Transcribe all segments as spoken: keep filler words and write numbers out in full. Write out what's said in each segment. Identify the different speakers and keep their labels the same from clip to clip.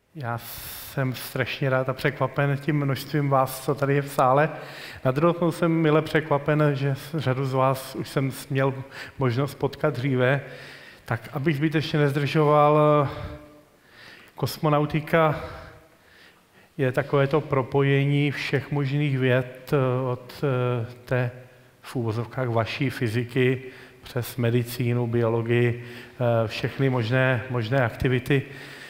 Speaker 1: Já jsem strašně rád a překvapen tím množstvím vás, co tady je v sále. Na druhou stranu jsem mile překvapen, že řadu z vás už jsem měl možnost potkat dříve. Tak abych zbytečně nezdržoval, kosmonautika je takové to propojení všech možných věd od té v úvozovkách vaší fyziky přes medicínu, biologii, všechny možné, možné aktivity.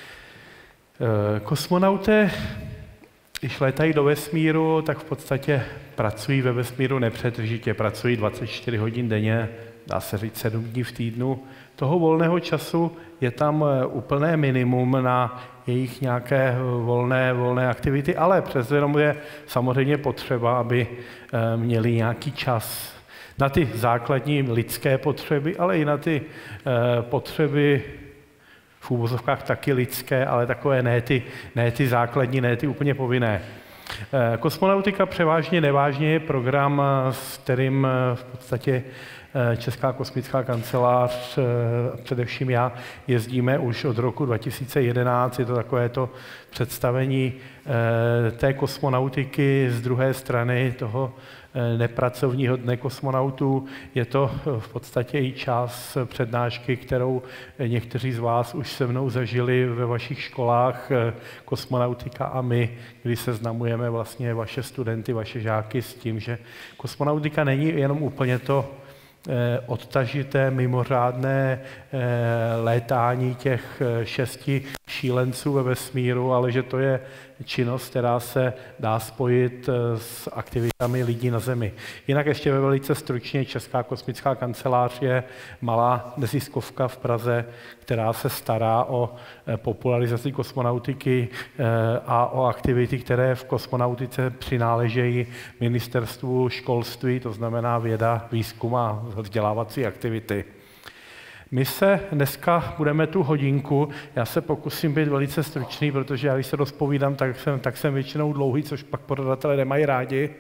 Speaker 1: Kosmonauté, když létají do vesmíru, tak v podstatě pracují ve vesmíru nepřetržitě, pracují dvacet čtyři hodin denně, dá se říct sedm dní v týdnu. Toho volného času je tam úplné minimum na jejich nějaké volné, volné aktivity, ale přece jenom je samozřejmě potřeba, aby měli nějaký čas na ty základní lidské potřeby, ale i na ty potřeby v úvozovkách taky lidské, ale takové ne ty, ne ty základní, ne ty úplně povinné. Kosmonautika převážně nevážně je program, s kterým v podstatě Česká kosmická kancelář, především já, jezdíme už od roku dva tisíce jedenáct. Je to takové to představení té kosmonautiky z druhé strany toho nepracovního dne kosmonautů. Je to v podstatě i část přednášky, kterou někteří z vás už se mnou zažili ve vašich školách, kosmonautika a my, kdy seznamujeme vlastně vaše studenty, vaše žáky s tím, že kosmonautika není jenom úplně to odtažité, mimořádné létání těch šesti šílenců ve vesmíru, ale že to je činnost, která se dá spojit s aktivitami lidí na Zemi. Jinak ještě ve velice stručně Česká kosmická kancelář je malá neziskovka v Praze, která se stará o popularizaci kosmonautiky a o aktivity, které v kosmonautice přináležejí ministerstvu školství, to znamená věda, výzkum a vzdělávací aktivity. My se dneska budeme tu hodinku, já se pokusím být velice stručný, protože já když se rozpovídám, tak jsem, tak jsem většinou dlouhý, což pak pořadatelé nemají rádi.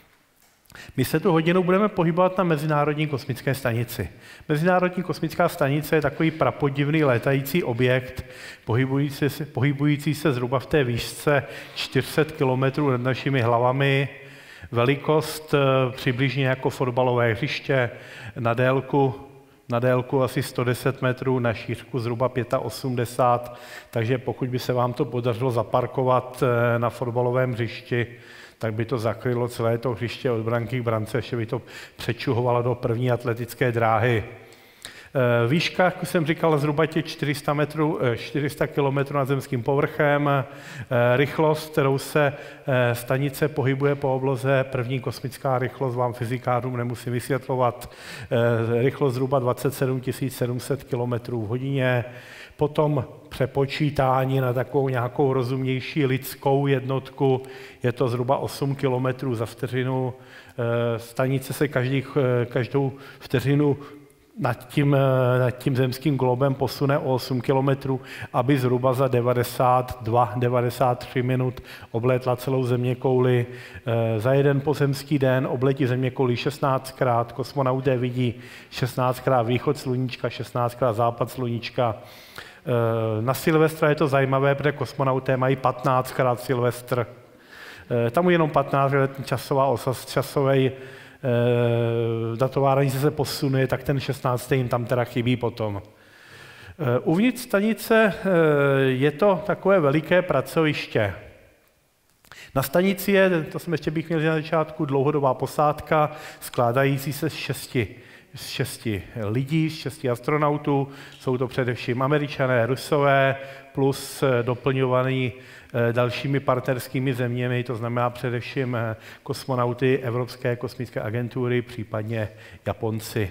Speaker 1: My se tu hodinu budeme pohybovat na Mezinárodní kosmické stanici. Mezinárodní kosmická stanice je takový prapodivný létající objekt, pohybující se, pohybující se zhruba v té výšce čtyři sta kilometrů nad našimi hlavami, velikost přibližně jako fotbalové hřiště, na délku na délku asi sto deset metrů, na šířku zhruba osmdesát pět, takže pokud by se vám to podařilo zaparkovat na fotbalovém hřišti, tak by to zakrylo celé to hřiště od branky k brance, ještě by to přečuhovalo do první atletické dráhy. Výška, jak jsem říkal, zhruba těch čtyři sta metrů, čtyři sta kilometrů nad zemským povrchem, rychlost, kterou se stanice pohybuje po obloze, první kosmická rychlost, vám fyzikářům nemusím vysvětlovat, rychlost zhruba dvacet sedm tisíc sedm set kilometrů v hodině, potom přepočítání na takovou nějakou rozumnější lidskou jednotku, je to zhruba osm kilometrů za vteřinu, stanice se každý, každou vteřinu nad tím, nad tím zemským globem posune o osm kilometrů, aby zhruba za devadesát dva devadesát tři minut oblétla celou zeměkouli. Za jeden pozemský den obletí zeměkouli šestnáctkrát, kosmonauté vidí šestnáctkrát východ sluníčka, šestnáctkrát západ sluníčka. Na Silvestra je to zajímavé, protože kosmonauté mají patnáctkrát Silvestr. Tam jenom patnáct let časová osa, časovej datovárání se posune, tak ten šestnáctý jim tam teda chybí potom. Uvnitř stanice je to takové veliké pracoviště. Na stanici je, to jsem ještě bych měl na začátku, dlouhodobá posádka skládající se z šesti, z šesti lidí, z šesti astronautů. Jsou to především Američané, Rusové, plus doplňovaný dalšími partnerskými zeměmi, to znamená především kosmonauty Evropské kosmické agentury, případně Japonci.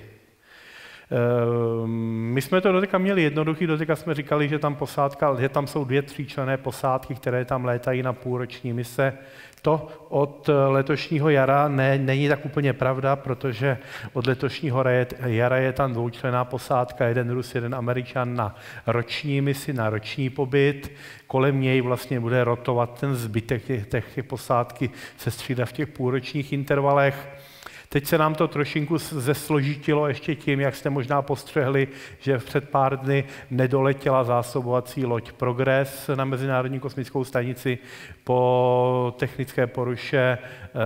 Speaker 1: My jsme to doteďka měli jednoduchý, doteďka jsme říkali, že tam posádka, že tam jsou dvě tříčlenné posádky, které tam létají na půlroční mise. To od letošního jara ne, není tak úplně pravda, protože od letošního jara je tam dvoučlenná posádka, jeden Rus, jeden Američan na roční misi, na roční pobyt. Kolem něj vlastně bude rotovat ten zbytek těch, těch posádky se střídá v těch půlročních intervalech. Teď se nám to trošinku zesložitilo ještě tím, jak jste možná postřehli, že před pár dny nedoletěla zásobovací loď Progress na Mezinárodní kosmickou stanici. Po technické poruše e,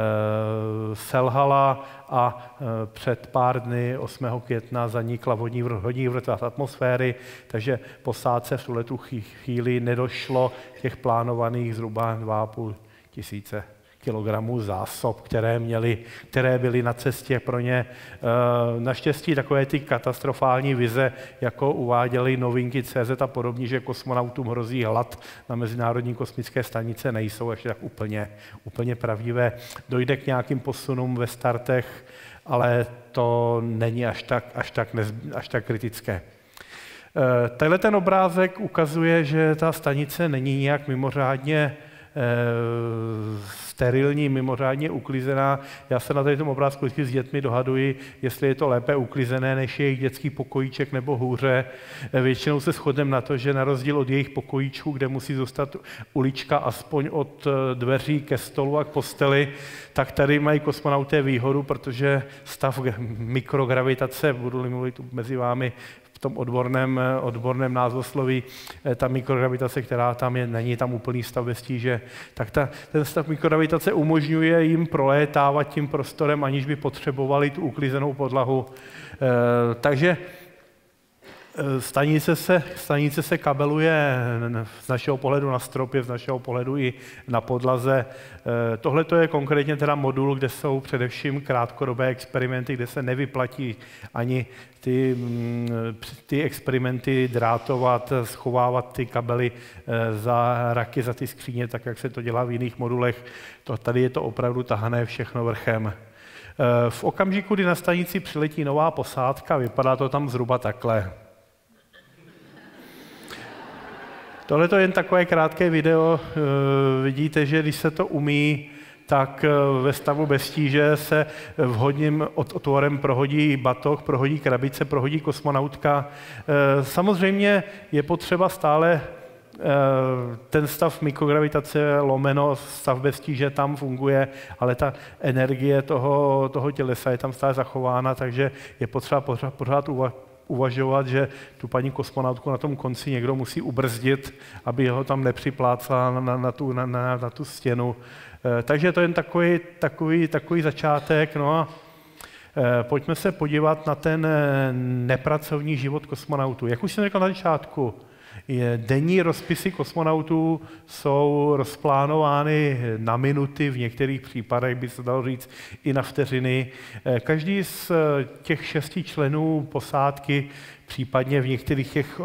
Speaker 1: selhala a e, před pár dny, osmého května, zanikla vodní, vodní vrstva atmosféry, takže posádce v tuhletu chvíli nedošlo těch plánovaných zhruba dva a půl tisíce kilogramů zásob, které, měli, které byly na cestě pro ně. Naštěstí takové ty katastrofální vize, jako uváděly novinky C Z a podobně, že kosmonautům hrozí hlad na Mezinárodní kosmické stanice, nejsou ještě tak úplně, úplně pravdivé. Dojde k nějakým posunům ve startech, ale to není až tak, až tak, nez, až tak kritické. Tenhle ten obrázek ukazuje, že ta stanice není nějak mimořádně sterilní, mimořádně uklizená. Já se na tady tom obrázku vždycky s dětmi dohaduji, jestli je to lépe uklizené než jejich dětský pokojíček nebo hůře. Většinou se shodneme na to, že na rozdíl od jejich pokojíčků, kde musí zůstat ulička aspoň od dveří ke stolu a k posteli, tak tady mají kosmonauté výhodu, protože stav mikrogravitace, budu-li mluvit mezi vámi v tom odborném, odborném názvosloví, ta mikrogravitace, která tam je, není tam úplný stav bez tíže, tak ta, ten stav mikrogravitace umožňuje jim prolétávat tím prostorem, aniž by potřebovali tu uklizenou podlahu. E, takže Stanice se, stanice se kabeluje z našeho pohledu na stropě, z našeho pohledu i na podlaze. Tohle je konkrétně teda modul, kde jsou především krátkodobé experimenty, kde se nevyplatí ani ty, ty experimenty drátovat, schovávat ty kabely za raky, za ty skříně, tak jak se to dělá v jiných modulech. To, tady je to opravdu tahané všechno vrchem. V okamžiku, kdy na stanici přiletí nová posádka, vypadá to tam zhruba takhle. Tohle je jen takové krátké video. Vidíte, že když se to umí, tak ve stavu bez tíže se vhodným otvorem prohodí batoh, prohodí krabice, prohodí kosmonautka. Samozřejmě je potřeba stále ten stav mikrogravitace lomeno, stav bez tíže tam funguje, ale ta energie toho, toho tělesa je tam stále zachována, takže je potřeba pořád, pořád uvažovat, že tu paní kosmonautku na tom konci někdo musí ubrzdit, aby ho tam nepřiplácala na, na, na, tu, na, na, na tu stěnu. E, takže to je jen takový, takový, takový začátek. No a e, pojďme se podívat na ten nepracovní život kosmonautů. Jak už jsem řekl na začátku, denní rozpisy kosmonautů jsou rozplánovány na minuty, v některých případech by se dalo říct i na vteřiny. Každý z těch šesti členů posádky, případně v některých těch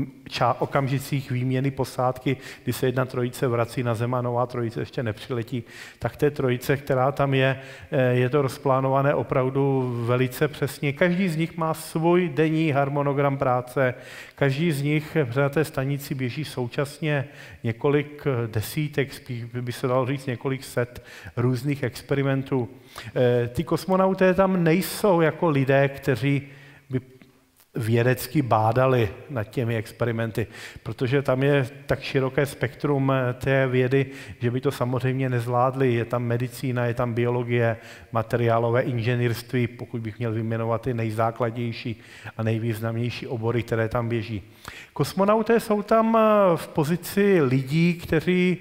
Speaker 1: okamžicích výměny posádky, kdy se jedna trojice vrací na Zem a nová trojice ještě nepřiletí, tak té trojice, která tam je, je to rozplánované opravdu velice přesně. Každý z nich má svůj denní harmonogram práce, každý z nich na té stanici běží současně několik desítek, spíš by se dalo říct několik set různých experimentů. Ty kosmonauté tam nejsou jako lidé, kteří by vědecky bádali nad těmi experimenty, protože tam je tak široké spektrum té vědy, že by to samozřejmě nezvládli. Je tam medicína, je tam biologie, materiálové inženýrství, pokud bych měl vyjmenovat ty nejzákladnější a nejvýznamnější obory, které tam běží. Kosmonauté jsou tam v pozici lidí, kteří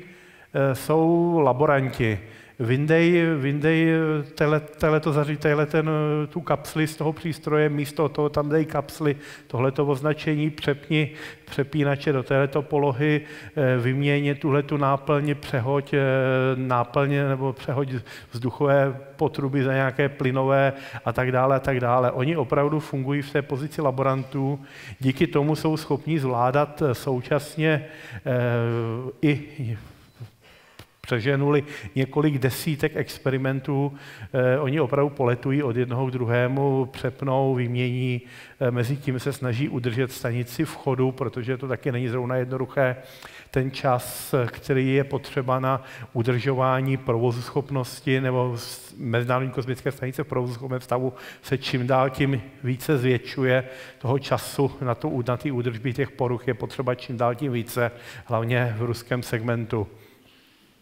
Speaker 1: jsou laboranti. Vyndej, vyndej téhleto zařízení, ten, tu kapsli z toho přístroje, místo toho tam dej kapsli, tohleto označení, přepni přepínače do této polohy, vyměně tuhletu náplň, přehoď náplně nebo přehoď vzduchové potruby za nějaké plynové a tak dále a tak dále. Oni opravdu fungují v té pozici laborantů, díky tomu jsou schopni zvládat současně i přeženuli několik desítek experimentů, eh, oni opravdu poletují od jednoho k druhému, přepnou, vymění, eh, mezi tím se snaží udržet stanici v chodu, protože to taky není zrovna jednoduché. Ten čas, který je potřeba na udržování provozuschopnosti nebo Mezinárodní kosmické stanice v provozuschopném stavu se čím dál tím více zvětšuje. Toho času na tu na ty údržby těch poruch je potřeba čím dál tím více, hlavně v ruském segmentu.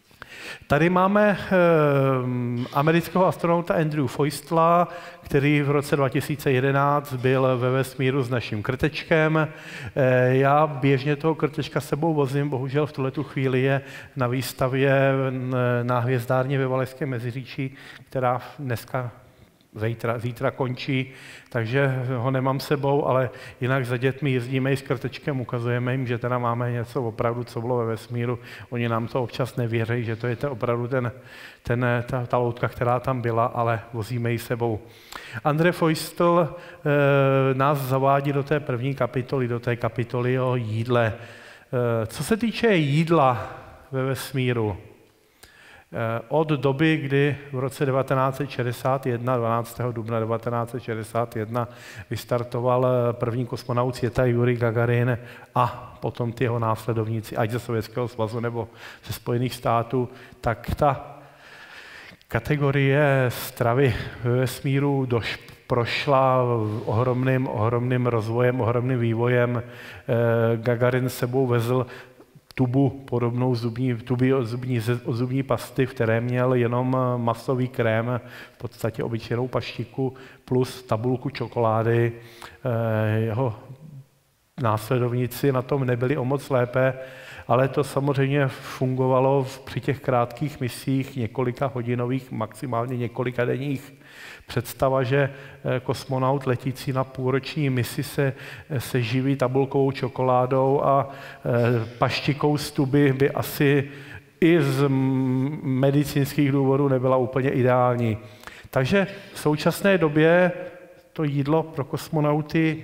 Speaker 1: Tady máme eh, amerického astronauta Andrew Feustela, který v roce dva tisíce jedenáct byl ve vesmíru s naším krtečkem. Eh, já běžně toho krtečka s sebou vozím, bohužel v tuhletu chvíli je na výstavě na hvězdárně ve Valašském Meziříčí, která dneska Zítra, zítra končí, takže ho nemám sebou, ale jinak za dětmi jezdíme i s krtečkem, ukazujeme jim, že teda máme něco opravdu, co bylo ve vesmíru. Oni nám to občas nevěří, že to je to opravdu ten, ten, ta, ta loutka, která tam byla, ale vozíme ji sebou. Andrej Feustel e, nás zavádí do té první kapitoly, do té kapitoly o jídle. E, co se týče jídla ve vesmíru, od doby, kdy v roce devatenáct set šedesát jedna, dvanáctého dubna devatenáct set šedesát jedna, vystartoval první kosmonaut světa Jurij Gagarin a potom ty jeho následovníci, ať ze Sovětského svazu nebo ze Spojených států, tak ta kategorie stravy ve vesmíru doš, prošla ohromným, ohromným rozvojem, ohromným vývojem. Gagarin sebou vezl tubu podobnou zubní, tuby od zubní, od zubní pasty, v které měl jenom masový krém, v podstatě obyčejnou paštiku, plus tabulku čokolády. Jeho následovníci na tom nebyli o moc lépe, ale to samozřejmě fungovalo při těch krátkých misích, několika hodinových, maximálně několika denních. Představa, že kosmonaut letící na půlroční misi se, se živí tabulkovou čokoládou a paštikou z tuby by asi i z medicínských důvodů nebyla úplně ideální. Takže v současné době to jídlo pro kosmonauty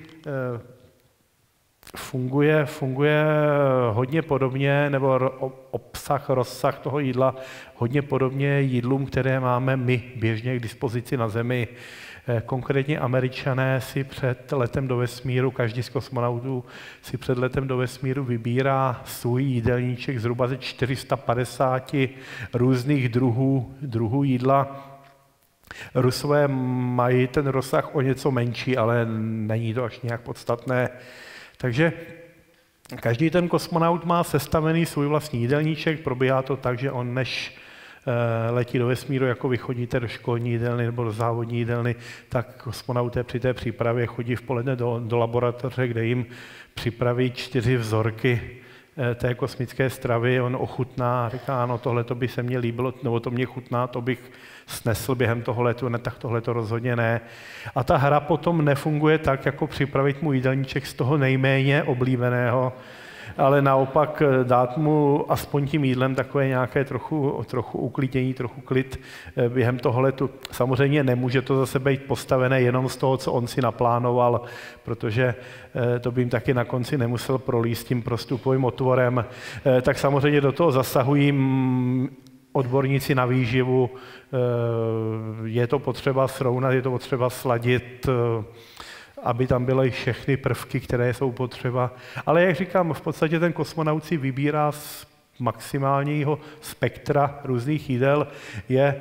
Speaker 1: funguje, funguje hodně podobně, nebo obsah, rozsah toho jídla hodně podobně jídlům, které máme my běžně k dispozici na Zemi. Konkrétně Američané si před letem do vesmíru, každý z kosmonautů si před letem do vesmíru vybírá svůj jídelníček zhruba ze čtyři sta padesát různých druhů, druhů jídla. Rusové mají ten rozsah o něco menší, ale není to až nějak podstatné. Takže každý ten kosmonaut má sestavený svůj vlastní jídelníček, probíhá to tak, že on než letí do vesmíru, jako vy chodíte do školní jídelny nebo do závodní jídelny, tak kosmonauté při té přípravě chodí v poledne do, do laboratoře, kde jim připraví čtyři vzorky té kosmické stravy, on ochutná a říká, ano, tohle by se mně líbilo, nebo to mě chutná, to bych snesl během toho letu, ne, tak tohle to rozhodně ne. A ta hra potom nefunguje tak, jako připravit mu jídelníček z toho nejméně oblíbeného, ale naopak dát mu aspoň tím jídlem takové nějaké trochu, trochu uklidnění, trochu klid během toho letu. Samozřejmě nemůže to zase být postavené jenom z toho, co on si naplánoval, protože to by jim taky na konci nemusel prolíst tím prostupovým otvorem. Tak samozřejmě do toho zasahují odborníci na výživu, je to potřeba srovnat, je to potřeba sladit, aby tam byly všechny prvky, které jsou potřeba. Ale jak říkám, v podstatě ten kosmonaut si vybírá z maximálního spektra různých jídel, je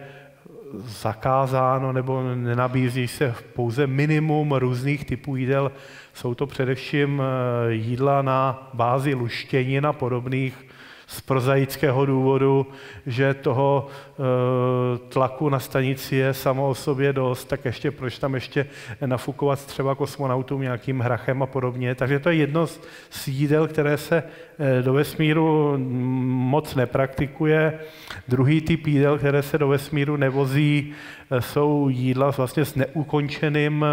Speaker 1: zakázáno nebo nenabízí se pouze minimum různých typů jídel. Jsou to především jídla na bázi luštěnin a podobných, z prozaického důvodu, že toho e, tlaku na stanici je samo o sobě dost, tak ještě proč tam ještě nafukovat třeba kosmonautům nějakým hrachem a podobně. Takže to je jedno z, z jídel, které se e, do vesmíru moc nepraktikuje. Druhý typ jídel, které se do vesmíru nevozí, e, jsou jídla vlastně s neukončeným,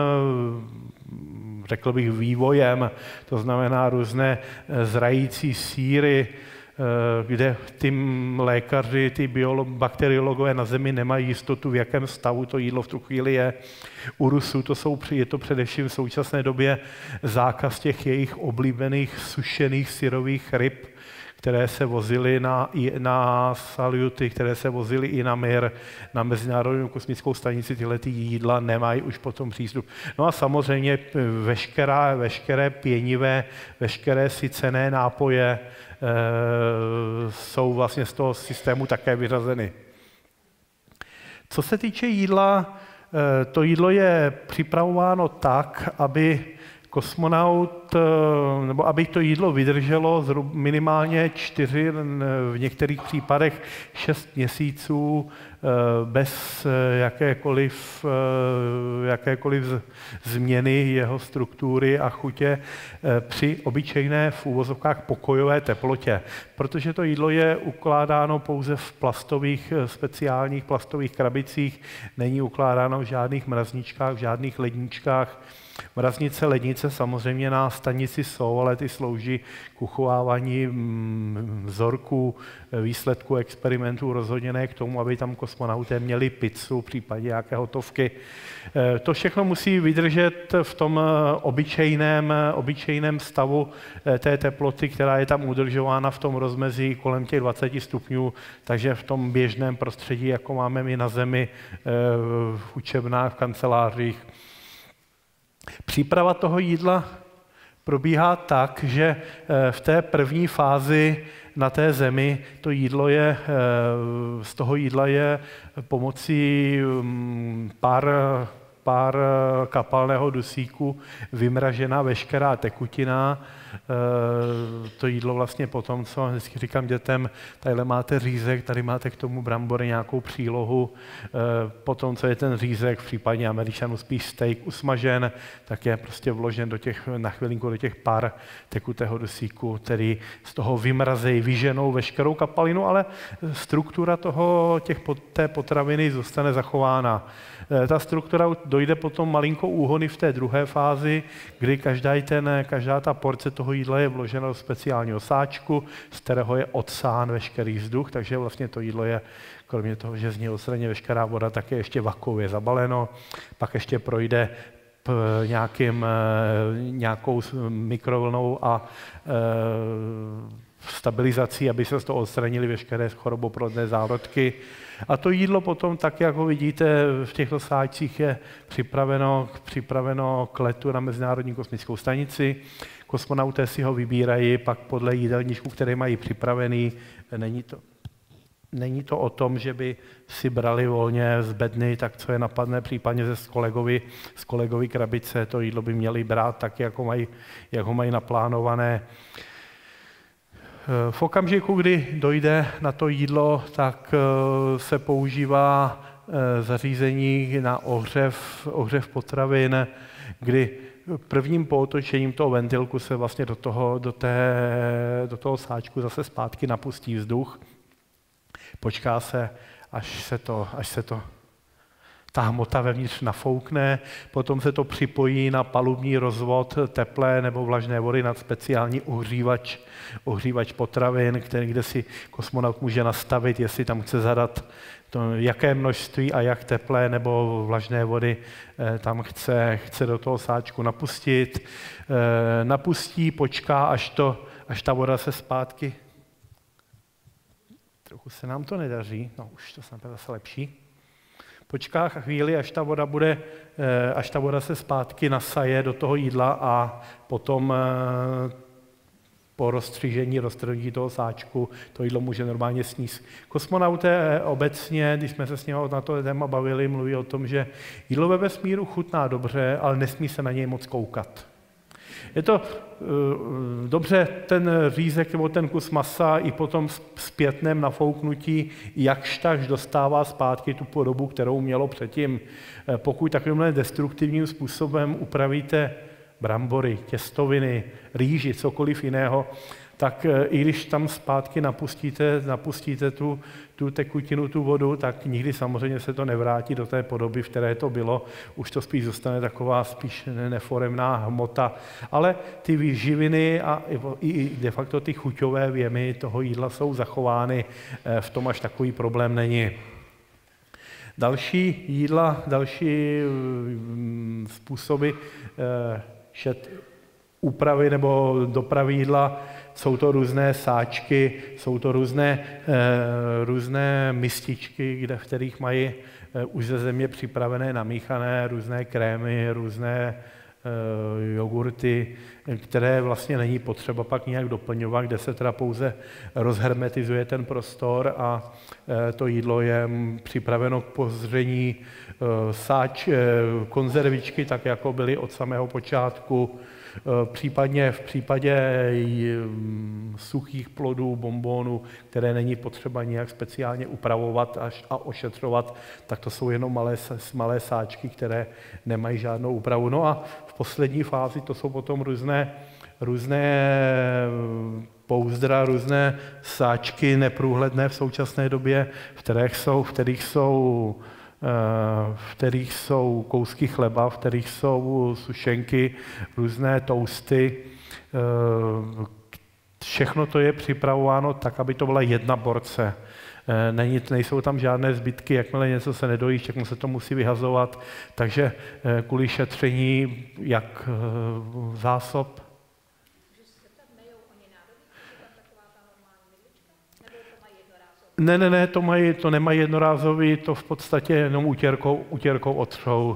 Speaker 1: e, řekl bych, vývojem. To znamená různé e, zrající sýry, kde ty lékaři, ty biolo- bakteriologové na Zemi nemají jistotu, v jakém stavu to jídlo v tu chvíli je. U Rusů to jsou, je to především v současné době zákaz těch jejich oblíbených sušených syrových ryb, které se vozily na, na Salyuty, které se vozily i na Mir, na Mezinárodní kosmickou stanici, tyhle ty jídla nemají už potom přístup. No a samozřejmě veškerá, veškeré pěnivé, veškeré sycené nápoje e, jsou vlastně z toho systému také vyřazeny. Co se týče jídla, e, to jídlo je připravováno tak, aby kosmonaut dosáhnout, nebo aby to jídlo vydrželo minimálně čtyři, v některých případech šest měsíců bez jakékoliv, jakékoliv změny jeho struktury a chutě při obyčejné v úvozovkách pokojové teplotě. Protože to jídlo je ukládáno pouze v plastových, speciálních plastových krabicích, není ukládáno v žádných mrazničkách, v žádných ledničkách. Mraznice, lednice samozřejmě na stanici jsou, ale ty slouží k uchovávání vzorků, výsledků experimentů, rozhodně ne k tomu, aby tam kosmonauté měli pizzu, případně nějaké hotovky. To všechno musí vydržet v tom obyčejném, obyčejném stavu té teploty, která je tam udržována v tom rozmezí kolem těch dvaceti stupňů, takže v tom běžném prostředí, jako máme my na Zemi, v učebnách, v kancelářích. Příprava toho jídla probíhá tak, že v té první fázi na té Zemi to jídlo je, z toho jídla je pomocí pár, pár kapalného dusíku vymražená veškerá tekutina. To jídlo vlastně potom, co vždycky říkám dětem, tadyhle máte řízek, tady máte k tomu brambory, nějakou přílohu. Potom, co je ten řízek, v případě Američanů spíš steak usmažen, tak je prostě vložen do těch, na chvilinku do těch pár tekutého dusíku, který z toho vymrazejí, vyženou veškerou kapalinu, ale struktura toho, těch, té potraviny zůstane zachována. Ta struktura dojde potom malinko úhony v té druhé fázi, kdy každá, ten, každá ta porce toho jídla je vložena do speciálního sáčku, z kterého je odsán veškerý vzduch, takže vlastně to jídlo je, kromě toho, že z něj odstraní veškerá voda, tak je ještě vakuově zabaleno, pak ještě projde nějakým, nějakou mikrovlnou a stabilizací, aby se z toho odstranily veškeré choroboplodné zárodky. A to jídlo potom, tak jak ho vidíte v těchto sáčcích, je připraveno, připraveno k letu na Mezinárodní kosmickou stanici. Kosmonauté si ho vybírají pak podle jídelníčků, které mají připravený. Není to, není to o tom, že by si brali volně z bedny, tak co je napadne, případně ze z kolegovi, z kolegovi krabice. To jídlo by měli brát tak, jak ho mají, jak ho mají naplánované. V okamžiku, kdy dojde na to jídlo, tak se používá zařízení na ohřev, ohřev potravin, kdy prvním pootočením toho ventilku se vlastně do toho, do, té, do toho sáčku zase zpátky napustí vzduch. Počká se, až se to, až se to ta hmota vevnitř nafoukne, potom se to připojí na palubní rozvod teplé nebo vlažné vody nad speciální ohřívač, ohřívač potravin, který, kde si kosmonaut může nastavit, jestli tam chce zadat to, jaké množství a jak teplé nebo vlažné vody eh, tam chce, chce do toho sáčku napustit. Eh, napustí, počká, až, to, až ta voda se zpátky... Trochu se nám to nedaří, no už to snad je zase lepší. Počká chvíli, až ta voda bude, až ta voda se zpátky nasaje do toho jídla a potom po rozstřížení, roztrhnutí toho sáčku to jídlo může normálně sníst. Kosmonauté obecně, když jsme se s nimi na to téma bavili, mluví o tom, že jídlo ve vesmíru chutná dobře, ale nesmí se na něj moc koukat. Je to uh, dobře, ten řízek nebo ten kus masa i po tom zpětném nafouknutí jakž takž dostává zpátky tu podobu, kterou mělo předtím. Pokud takovýmhle destruktivním způsobem upravíte brambory, těstoviny, rýži, cokoliv jiného, tak i když tam zpátky napustíte, napustíte tu, tu tekutinu, tu vodu, tak nikdy samozřejmě se to nevrátí do té podoby, v které to bylo. Už to spíš zůstane taková spíš neforemná hmota. Ale ty výživiny a i de facto ty chuťové věmy toho jídla jsou zachovány, v tom až takový problém není. Další jídla, další způsoby šet, úpravy nebo dopravy jídla, jsou to různé sáčky, jsou to různé, e, různé mističky, kde, v kterých mají e, už ze země připravené, namíchané různé krémy, různé e, jogurty, které vlastně není potřeba pak nějak doplňovat, kde se teda pouze rozhermetizuje ten prostor a e, to jídlo je připraveno k pozření sáč, konzervičky, tak jako byly od samého počátku, případně v případě suchých plodů, bonbonů, které není potřeba nějak speciálně upravovat až a ošetřovat, tak to jsou jenom malé, malé sáčky, které nemají žádnou úpravu. No a v poslední fázi to jsou potom různé, různé pouzdra, různé sáčky neprůhledné v současné době, v kterých jsou, v kterých jsou v kterých jsou kousky chleba, v kterých jsou sušenky, různé toasty. Všechno to je připravováno tak, aby to byla jedna porce. Není, nejsou tam žádné zbytky, jakmile něco se nedojí, všechno se to musí vyhazovat. Takže kvůli šetření jak zásob. Ne, ne, ne, to, mají, to nemají jednorázový, to v podstatě jenom utěrkou, utěrkou otřou.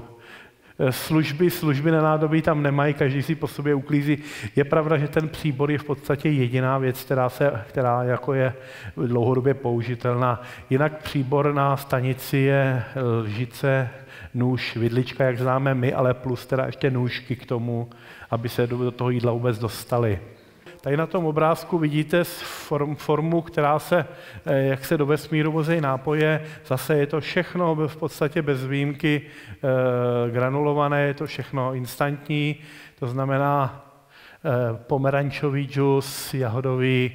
Speaker 1: Služby, služby na nádobí tam nemají, každý si po sobě uklízí. Je pravda, že ten příbor je v podstatě jediná věc, která, se, která jako je dlouhodobě použitelná. Jinak příbor na stanici je lžice, nůž, vidlička, jak známe my, ale plus teda ještě nůžky k tomu, aby se do toho jídla vůbec dostali. Tady na tom obrázku vidíte form, formu, která se, jak se do vesmíru vozejí nápoje, zase je to všechno v podstatě bez výjimky eh, granulované, je to všechno instantní, to znamená eh, pomerančový džus, jahodový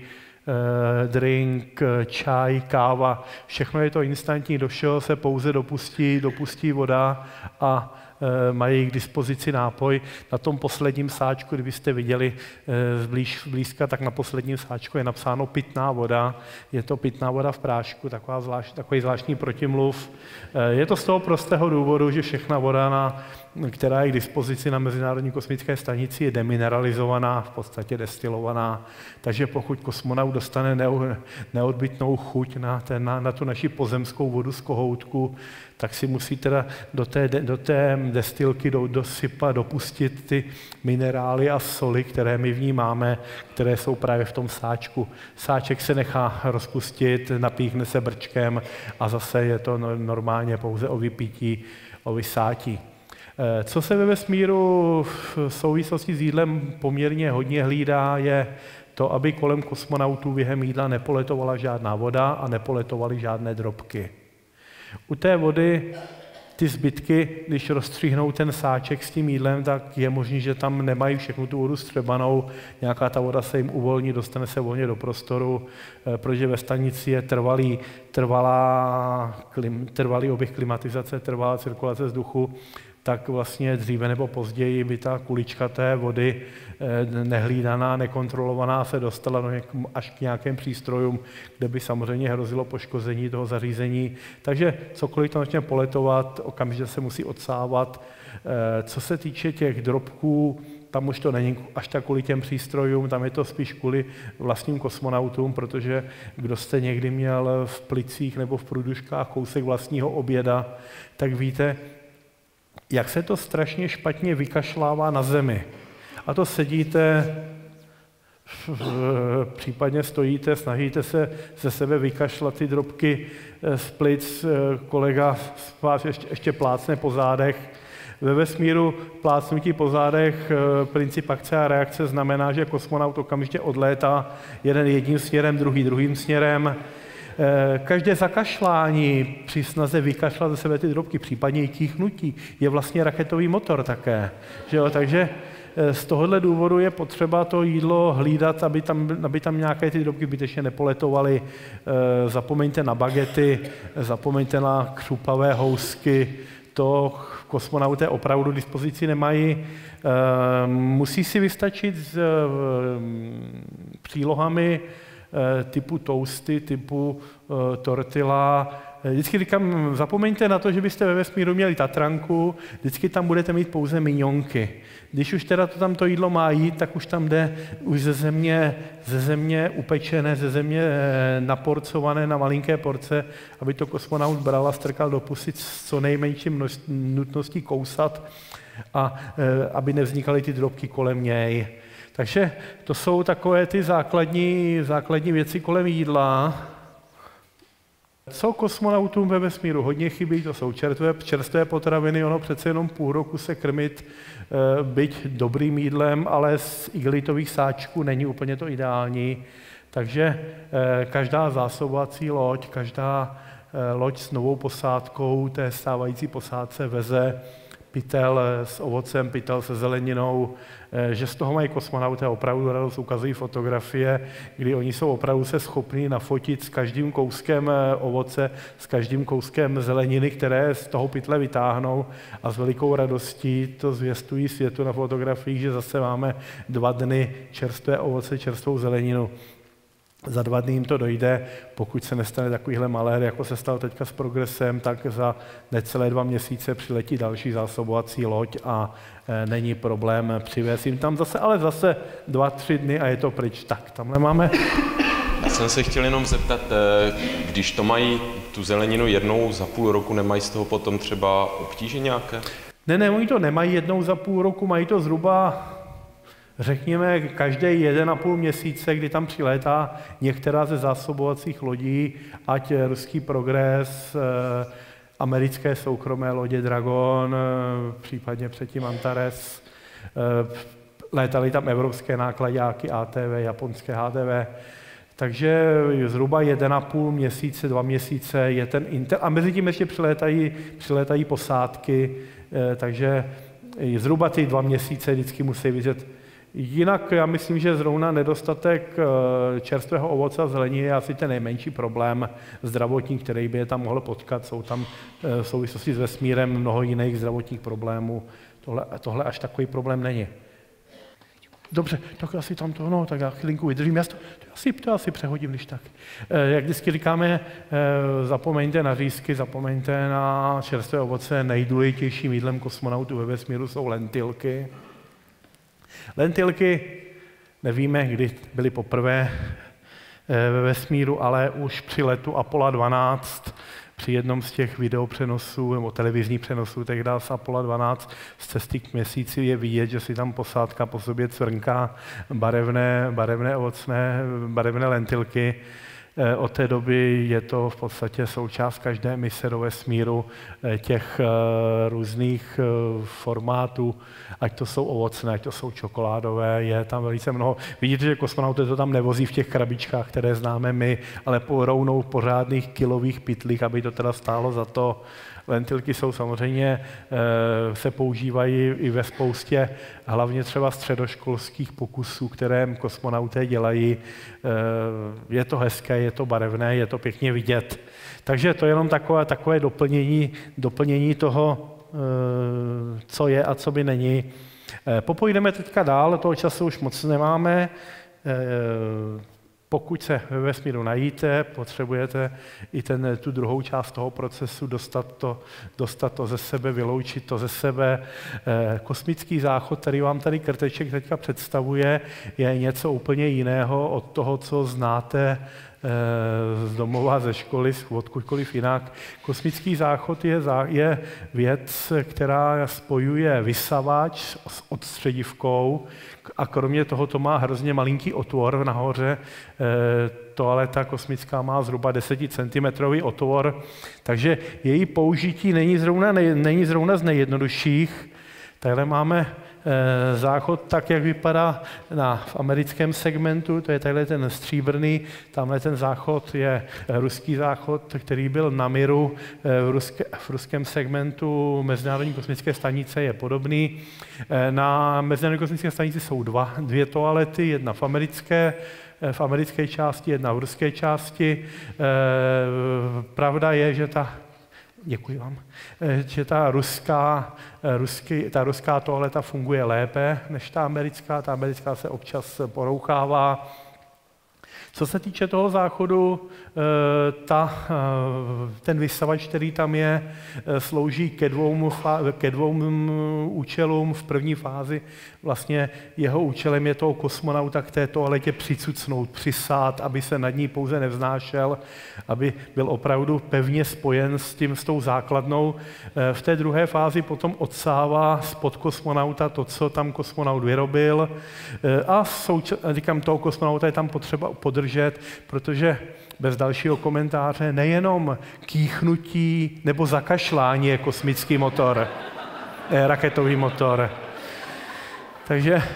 Speaker 1: eh, drink, čaj, káva, všechno je to instantní, do všeho se pouze dopustí, dopustí voda a mají k dispozici nápoj. Na tom posledním sáčku, kdybyste viděli zblíž, zblízka, tak na posledním sáčku je napsáno pitná voda. Je to pitná voda v prášku, taková zvlášť, takový zvláštní protimluv. Je to z toho prostého důvodu, že všechna voda, na, která je k dispozici na Mezinárodní kosmické stanici, je demineralizovaná, v podstatě destilovaná. Takže pokud kosmonaut dostane neodbytnou chuť na, ten, na, na tu naši pozemskou vodu z kohoutku, tak si musí teda do té, do té destilky do, dosypat, dopustit ty minerály a soli, které my v ní máme, které jsou právě v tom sáčku. Sáček se nechá rozpustit, napíchne se brčkem a zase je to normálně pouze o vypití, o vysátí. Co se ve vesmíru v souvislosti s jídlem poměrně hodně hlídá, je to, aby kolem kosmonautů během jídla nepoletovala žádná voda a nepoletovaly žádné drobky. U té vody ty zbytky, když rozstříhnou ten sáček s tím jídlem, tak je možné, že tam nemají všechnu tu vodu střebanou, nějaká ta voda se jim uvolní, dostane se volně do prostoru, protože ve stanici je trvalý, trvalá, klim, trvalý oběh klimatizace, trvalá cirkulace vzduchu, tak vlastně dříve nebo později by ta kulička té vody nehlídaná, nekontrolovaná se dostala až k nějakým přístrojům, kde by samozřejmě hrozilo poškození toho zařízení. Takže cokoliv to začne poletovat, okamžitě se musí odsávat. Co se týče těch drobků, tam už to není až tak kvůli těm přístrojům, tam je to spíš kvůli vlastním kosmonautům, protože kdo jste někdy měl v plicích nebo v průduškách kousek vlastního oběda, tak víte, jak se to strašně špatně vykašlává na zemi. A to sedíte, případně stojíte, snažíte se ze sebe vykašlat ty drobky z plic, kolega vás ještě, ještě plácne po zádech. Ve vesmíru plácnutí po zádech, princip akce a reakce znamená, že kosmonaut okamžitě odlétá jeden jedním směrem, druhý druhým směrem. Každé zakašlání při snaze vykašlat ze sebe ty drobky, případně i kýchnutí, je vlastně raketový motor také. Že jo? Takže z tohohle důvodu je potřeba to jídlo hlídat, aby tam, aby tam nějaké ty drobky zbytečně nepoletovaly. Zapomeňte na bagety, zapomeňte na křupavé housky, to kosmonauté opravdu dispozici nemají. Musí si vystačit s přílohami typu toasty, typu uh, tortilla. Vždycky říkám, zapomeňte na to, že byste ve vesmíru měli tatranku, vždycky tam budete mít pouze miňonky. Když už teda to tam to jídlo má jít, tak už tam jde už ze země, ze země upečené, ze země naporcované na malinké porce, aby to kosmonaut bral a strkal do pusy s co nejmenším nutností kousat a e, aby nevznikaly ty drobky kolem něj. Takže to jsou takové ty základní, základní věci kolem jídla. Co kosmonautům ve vesmíru hodně chybí, to jsou čerstvé, čerstvé potraviny, ono přece jenom půl roku se krmit, byť dobrým jídlem, ale z igelitových sáčků není úplně to ideální. Takže každá zásobovací loď, každá loď s novou posádkou té stávající posádce veze pytel s ovocem, pytel se zeleninou, že z toho mají kosmonauté opravdu radost, ukazují fotografie, kdy oni jsou opravdu se schopní nafotit s každým kouskem ovoce, s každým kouskem zeleniny, které z toho pytle vytáhnou a s velikou radostí to zvěstují světu na fotografiích, že zase máme dva dny čerstvé ovoce, čerstvou zeleninu. Za dva dny jim to dojde, pokud se nestane takovýhle malér, jako se stal teďka s Progresem, tak za necelé dva měsíce přiletí další zásobovací loď a e, není problém přivést jim tam zase, ale zase dva, tři dny a je to pryč. Tak, tamhle máme.
Speaker 2: Já jsem se chtěl jenom zeptat, když to mají tu zeleninu jednou za půl roku, nemají z toho potom třeba obtíže nějaké?
Speaker 1: Ne, ne, oni to nemají jednou za půl roku, mají to zhruba řekněme, každý jeden a půl měsíce, kdy tam přilétá některá ze zásobovacích lodí, ať ruský Progres, americké soukromé lodě Dragon, případně předtím Antares, létaly tam evropské nákladáky A T V, japonské H T V, takže zhruba jeden a půl měsíce, dva měsíce je ten inter... A mezi tím ještě přilétají, přilétají posádky, takže zhruba ty dva měsíce vždycky musí vidět. Jinak já myslím, že zrovna nedostatek čerstvého ovoce a zeleniny je asi ten nejmenší problém zdravotní, který by je tam mohl potkat. Jsou tam v souvislosti s vesmírem mnoho jiných zdravotních problémů. Tohle, tohle až takový problém není. Dobře, tak asi tam to, no, tak já chvilinku vydržím. Já to, to, asi, to asi přehodím, když tak. Jak vždycky říkáme, zapomeňte na řízky, zapomeňte na čerstvé ovoce. Nejdůležitějším jídlem kosmonautů ve vesmíru jsou lentilky. Lentilky, nevíme, kdy byly poprvé ve vesmíru, ale už při letu Apollo dvanáct, při jednom z těch videopřenosů nebo televizních přenosů, tehdy z Apollo dvanáct z cesty k měsíci je vidět, že si tam posádka po sobě cvrnká barevné, barevné ovocné, barevné lentilky. Od té doby je to v podstatě součást každé mise do vesmíru těch různých formátů, ať to jsou ovocné, ať to jsou čokoládové, je tam velice mnoho. Vidíte, že kosmonauty to tam nevozí v těch krabičkách, které známe my, ale rovnou v pořádných kilových pytlích, aby to teda stálo za to. Lentilky jsou samozřejmě, se používají i ve spoustě, hlavně třeba středoškolských pokusů, které kosmonauté dělají. Je to hezké, je to barevné, je to pěkně vidět. Takže to je jenom takové, takové doplnění, doplnění toho, co je a co by není. Popojdeme teďka dál, toho času už moc nemáme. Pokud se ve vesmíru najíte, potřebujete i ten, tu druhou část toho procesu, dostat to, dostat to ze sebe, vyloučit to ze sebe. Kosmický záchod, který vám tady Krteček teďka představuje, je něco úplně jiného od toho, co znáte z domova, ze školy, odkudkoliv jinak. Kosmický záchod je, je věc, která spojuje vysavač s odstředivkou a kromě toho to má hrozně malinký otvor nahoře. Toaleta kosmická má zhruba deseticentimetrový otvor, takže její použití není zrovna, není zrovna z nejjednodušších. Takhle máme záchod tak, jak vypadá na, v americkém segmentu, to je tady ten stříbrný, tamhle ten záchod je ruský záchod, který byl na Miru, v, ruské, v ruském segmentu Mezinárodní kosmické stanice je podobný. Na Mezinárodní kosmické stanici jsou dva, dvě toalety, jedna v americké, v americké části, jedna v ruské části. Pravda je, že ta Děkuji vám. Že ta ruská, rusky, ta ruská toaleta funguje lépe než ta americká. Ta americká se občas porouchává. Co se týče toho záchodu, ta, ten vysavač, který tam je, slouží ke dvou, ke dvou účelům. V první fázi vlastně jeho účelem je toho kosmonauta k té toaletě přicucnout, přisát, aby se nad ní pouze nevznášel, aby byl opravdu pevně spojen s tím, s tou základnou. V té druhé fázi potom odsává spod kosmonauta to, co tam kosmonaut vyrobil a souča- říkám, toho kosmonauta je tam potřeba podržet, protože bez dalšího komentáře nejenom kýchnutí nebo zakašlání je kosmický motor, eh, raketový motor. Takže eh,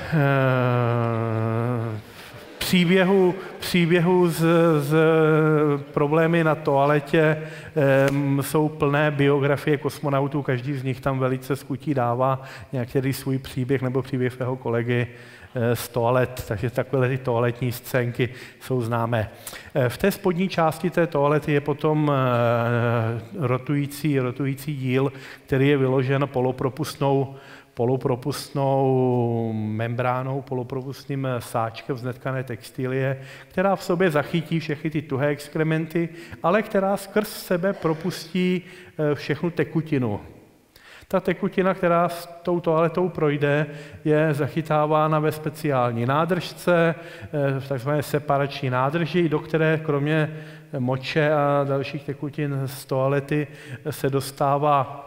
Speaker 1: příběhu, příběhu z, z problémy na toaletě e, jsou plné biografie kosmonautů, každý z nich tam velice z chutí dává nějaký svůj příběh nebo příběh svého kolegy e, z toalet, takže takové ty toaletní scénky jsou známé. E, v té spodní části té toalety je potom e, rotující, rotující díl, který je vyložen polopropustnou polopropustnou membránou, polopropustným sáčkem z netkané textilie, která v sobě zachytí všechny ty tuhé exkrementy, ale která skrz sebe propustí všechnu tekutinu. Ta tekutina, která s tou toaletou projde, je zachytávána ve speciální nádržce, v takzvané separační nádrži, do které kromě moče a dalších tekutin z toalety se dostává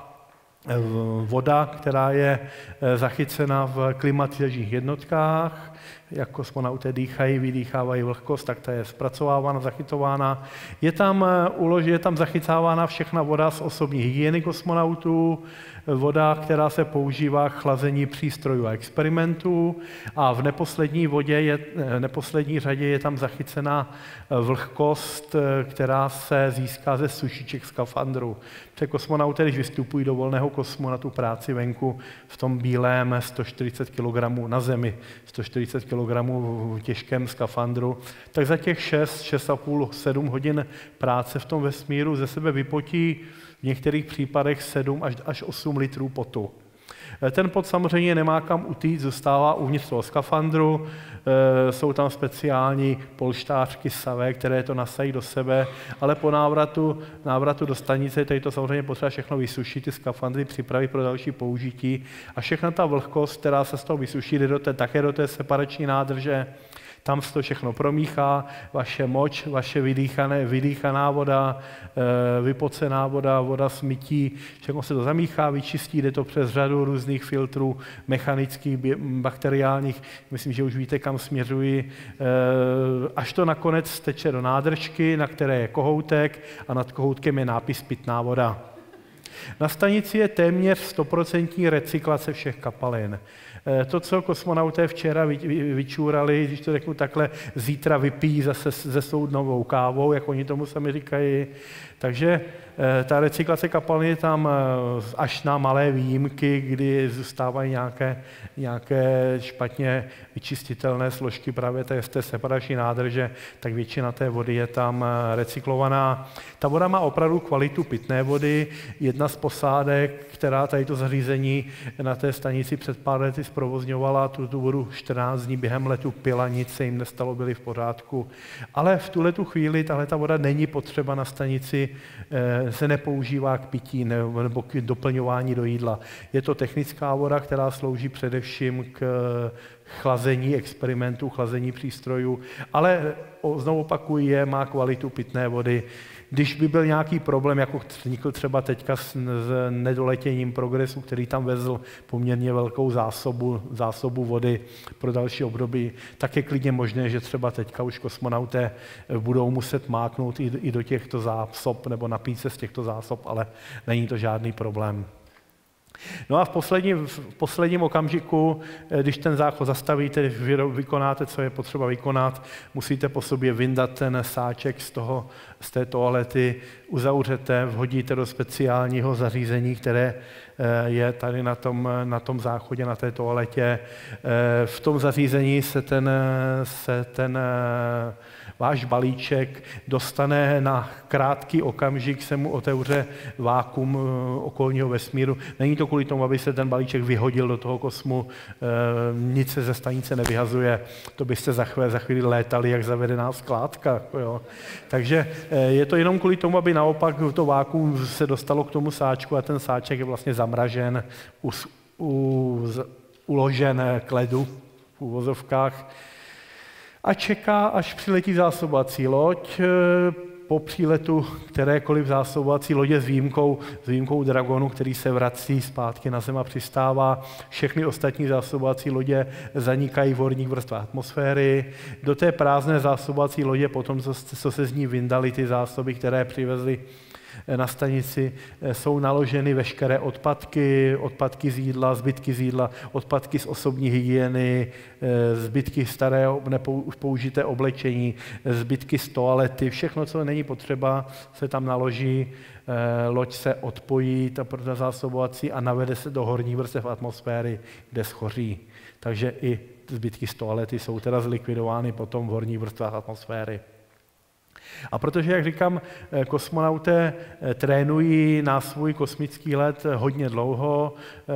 Speaker 1: voda, která je zachycena v klimatizačních jednotkách, jak kosmonauté dýchají, vydýchávají vlhkost, tak ta je zpracovávána, zachytována. Je tam, je tam zachytávána všechna voda z osobní hygieny kosmonautů, voda, která se používá k chlazení přístrojů a experimentů a v neposlední vodě je, neposlední řadě je tam zachycena vlhkost, která se získá ze sušiček skafandru. Protože kosmonauté, když vystupují do volného kosmu na tu práci venku v tom bílém sto čtyřicet kilogramů na Zemi, sto čtyřicet kilogramů v těžkém skafandru, tak za těch šest, šest a půl, sedm hodin práce v tom vesmíru ze sebe vypotí v některých případech sedm až osm litrů potu. Ten pot samozřejmě nemá kam utíct, zůstává uvnitř toho skafandru, jsou tam speciální polštářky savé, které to nasají do sebe, ale po návratu, návratu do stanice tady to samozřejmě potřeba všechno vysušit, ty skafandry připravit pro další použití a všechna ta vlhkost, která se z toho vysuší, jde do té, také do té separační nádrže. Tam se to všechno promíchá, vaše moč, vaše vydýchané, vydýchaná voda, vypocená voda, voda s mytí, všechno se to zamíchá, vyčistí, jde to přes řadu různých filtrů, mechanických, bakteriálních, myslím, že už víte, kam směřuji, až to nakonec teče do nádržky, na které je kohoutek a nad kohoutkem je nápis pitná voda. Na stanici je téměř stoprocentní recyklace všech kapalin. To, co kosmonauté včera vyčůrali, když to řeknu takhle, zítra vypijí zase se soudnovou kávou, jak oni tomu sami říkají. Takže ta recyklace kapalin je tam až na malé výjimky, kdy zůstávají nějaké, nějaké špatně vyčistitelné složky právě té, té separační nádrže, tak většina té vody je tam recyklovaná. Ta voda má opravdu kvalitu pitné vody. Jedna z posádek, která tady to zařízení na té stanici před pár lety zprovozňovala, tu, tu vodu čtrnáct dní během letu pila, nic se jim nestalo, byli v pořádku. Ale v tuhletu chvíli tahle ta voda není potřeba na stanici, se nepoužívá k pití nebo k doplňování do jídla. Je to technická voda, která slouží především k chlazení experimentů, chlazení přístrojů, ale znovu opakuji, je, má kvalitu pitné vody. Když by byl nějaký problém, jako vznikl třeba teďka s, s nedoletěním Progresu, který tam vezl poměrně velkou zásobu, zásobu vody pro další období, tak je klidně možné, že třeba teďka už kosmonauté budou muset máknout i, i do těchto zásob nebo napít se z těchto zásob, ale není to žádný problém. No a v posledním, v posledním okamžiku, když ten záchod zastavíte, vykonáte, co je potřeba vykonat, musíte po sobě vyndat ten sáček z, toho, z té toalety, uzavřete, vhodíte do speciálního zařízení, které je tady na tom, na tom záchodě, na té toaletě. V tom zařízení se ten, se ten váš balíček dostane na krátký okamžik, se mu otevře vákuum okolního vesmíru. Není to kvůli tomu, aby se ten balíček vyhodil do toho kosmu, nic se ze stanice nevyhazuje, to byste za chvíli, za chvíli létali jak zavedená skládka. Jo. Takže je to jenom kvůli tomu, aby naopak to vákuum se dostalo k tomu sáčku a ten sáček je vlastně zamražen, u, u, uložen k ledu v uvozovkách a čeká, až přiletí zásobovací loď, po příletu kterékoliv zásobovací lodě s výjimkou, s výjimkou Dragonu, který se vrací zpátky na Zem a přistává. Všechny ostatní zásobovací lodě zanikají v horních vrstvách atmosféry. Do té prázdné zásobovací lodě potom, co, co se z ní vyndaly ty zásoby, které přivezly na stanici, jsou naloženy veškeré odpadky, odpadky z jídla, zbytky z jídla, odpadky z osobní hygieny, zbytky starého nepoužité oblečení, zbytky z toalety, všechno, co není potřeba, se tam naloží, loď se odpojí, ta zásobovací, a navede se do horní vrstev atmosféry, kde schoří. Takže i zbytky z toalety jsou teda zlikvidovány potom v horních vrstvách atmosféry. A protože, jak říkám, kosmonauté trénují na svůj kosmický let hodně dlouho,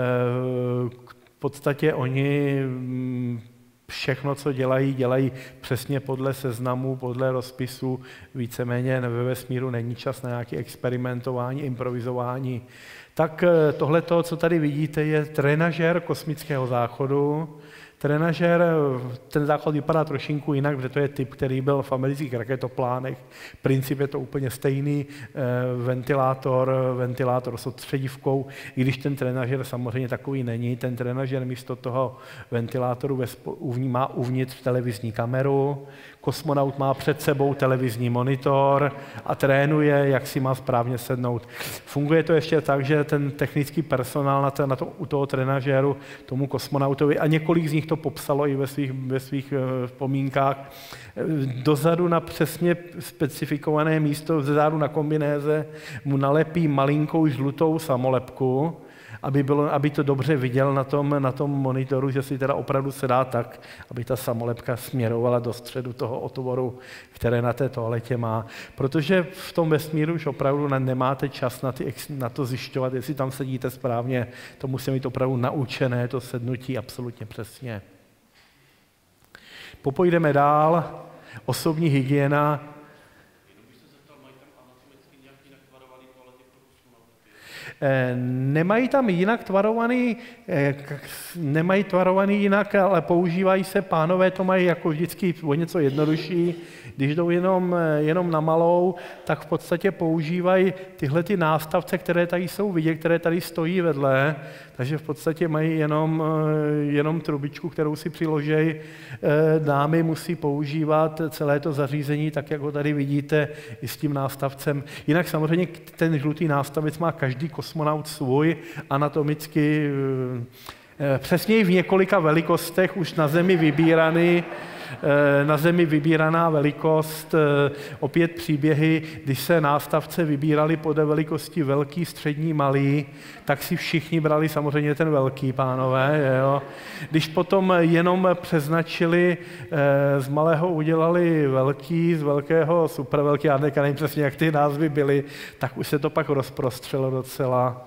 Speaker 1: v podstatě oni všechno, co dělají, dělají přesně podle seznamu, podle rozpisu, víceméně ve vesmíru není čas na nějaké experimentování, improvizování. Tak tohleto, co tady vidíte, je trenažér kosmického záchodu. Trenažér, ten záchod vypadá trošinku jinak, protože to je typ, který byl v amerických raketoplánech. Princip je to úplně stejný, ventilátor, ventilátor s odstředivkou, i když ten trenažér samozřejmě takový není. Ten trenažér místo toho ventilátoru má uvnitř televizní kameru, kosmonaut má před sebou televizní monitor a trénuje, jak si má správně sednout. Funguje to ještě tak, že ten technický personál na to, na to, u toho trenažéru tomu kosmonautovi, a několik z nich to popsalo i ve svých, ve svých vzpomínkách, dozadu na přesně specifikované místo, zezadu na kombinéze mu nalepí malinkou žlutou samolepku, aby, bylo, aby to dobře viděl na tom, na tom monitoru, že si teda opravdu se dá tak, aby ta samolepka směrovala do středu toho otvoru, které na té toaletě má. Protože v tom vesmíru už opravdu nemáte čas na, ty, na to zjišťovat, jestli tam sedíte správně, to musí mít opravdu naučené, to sednutí absolutně přesně. Popojdeme dál, osobní hygiena. Nemají tam jinak tvarovaný, nemají tvarovaný jinak, ale používají se, pánové to mají jako vždycky o něco jednodušší. Když jdou jenom, jenom na malou, tak v podstatě používají tyhle ty nástavce, které tady jsou vidět, které tady stojí vedle, takže v podstatě mají jenom, jenom trubičku, kterou si přiloží. Dámy musí používat celé to zařízení, tak jak ho tady vidíte, i s tím nástavcem. Jinak samozřejmě ten žlutý nástavec má každý kosmonaut svůj, anatomicky přesněji v několika velikostech už na Zemi vybíraný, na Zemi vybíraná velikost, opět příběhy, když se nástavce vybírali podle velikosti velký, střední, malý, tak si všichni brali samozřejmě ten velký, pánové. Jo. Když potom jenom přeznačili, z malého udělali velký, z velkého super velký, já nevím přesně, jak ty názvy byly, tak už se to pak rozprostřelo docela.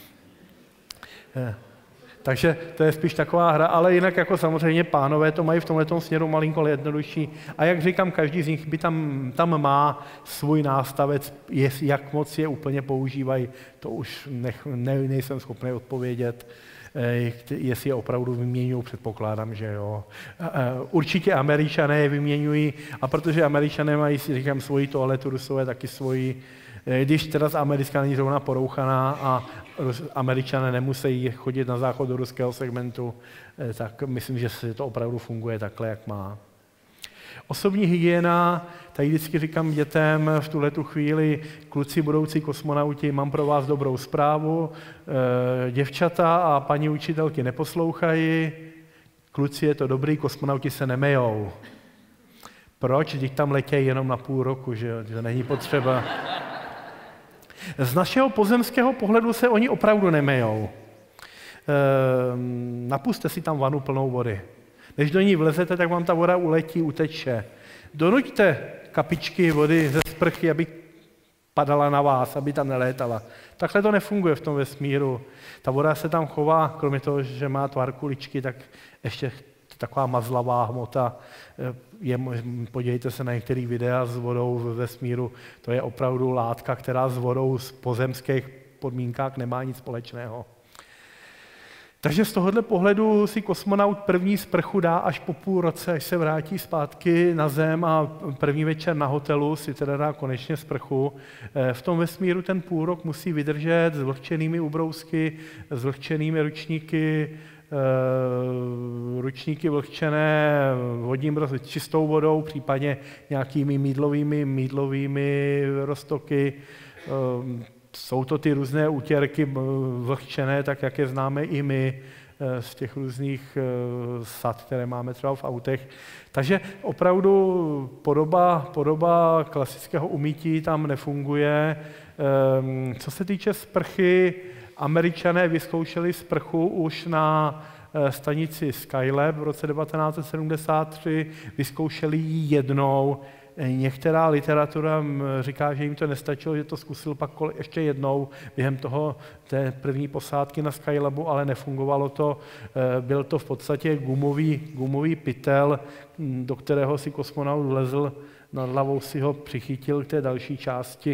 Speaker 1: Takže to je spíš taková hra, ale jinak jako samozřejmě pánové to mají v tomhletom směru malinko jednodušší. A jak říkám, každý z nich by tam, tam má svůj nástavec, jest, jak moc je úplně používají, to už nech, ne, nejsem schopný odpovědět, jestli je opravdu vyměňují, předpokládám, že jo. Určitě Američané je vyměňují, a protože Američané mají, si říkám, svoji toaletu, Rusové taky svoji. Když teda z Americká není zrovna porouchaná a Američané nemusí chodit na záchod do ruského segmentu, tak myslím, že si to opravdu funguje takhle, jak má. Osobní hygiena, tady vždycky říkám dětem v tuhletu chvíli, kluci budoucí kosmonauti, mám pro vás dobrou zprávu, děvčata a paní učitelky neposlouchají, kluci je to dobrý, kosmonauti se nemejou. Proč? Když tam letějí jenom na půl roku, že, že není potřeba. Z našeho pozemského pohledu se oni opravdu nemejou. Ehm, napuste si tam vanu plnou vody. Než do ní vlezete, tak vám ta voda uletí, uteče. Donuďte kapičky vody ze sprchy, aby padala na vás, aby tam nelétala. Takhle to nefunguje v tom vesmíru. Ta voda se tam chová, kromě toho, že má tvar kuličky, tak ještě taková mazlavá hmota. Je, podívejte se na některé videa s vodou ve vesmíru, to je opravdu látka, která s vodou z pozemských podmínkách nemá nic společného. Takže z tohohle pohledu si kosmonaut první sprchu dá až po půl roce, až se vrátí zpátky na Zem a první večer na hotelu si teda dá konečně sprchu. V tom vesmíru ten půl rok musí vydržet s vlhčenými ubrousky, s vlhčenými ručníky, ručníky vlhčené vodním, čistou vodou, případně nějakými mýdlovými, mýdlovými roztoky. Jsou to ty různé útěrky vlhčené, tak jak je známe i my z těch různých sad, které máme třeba v autech. Takže opravdu podoba, podoba klasického umytí tam nefunguje. Co se týče sprchy, Američané vyzkoušeli sprchu už na stanici Skylab v roce devatenáct set sedmdesát tři, vyzkoušeli ji jednou. Některá literatura říká, že jim to nestačilo, že to zkusil pak ještě jednou během toho té první posádky na Skylabu, ale nefungovalo to. Byl to v podstatě gumový, gumový pytel, do kterého si kosmonaut vlezl, nad hlavou si ho přichytil k té další části.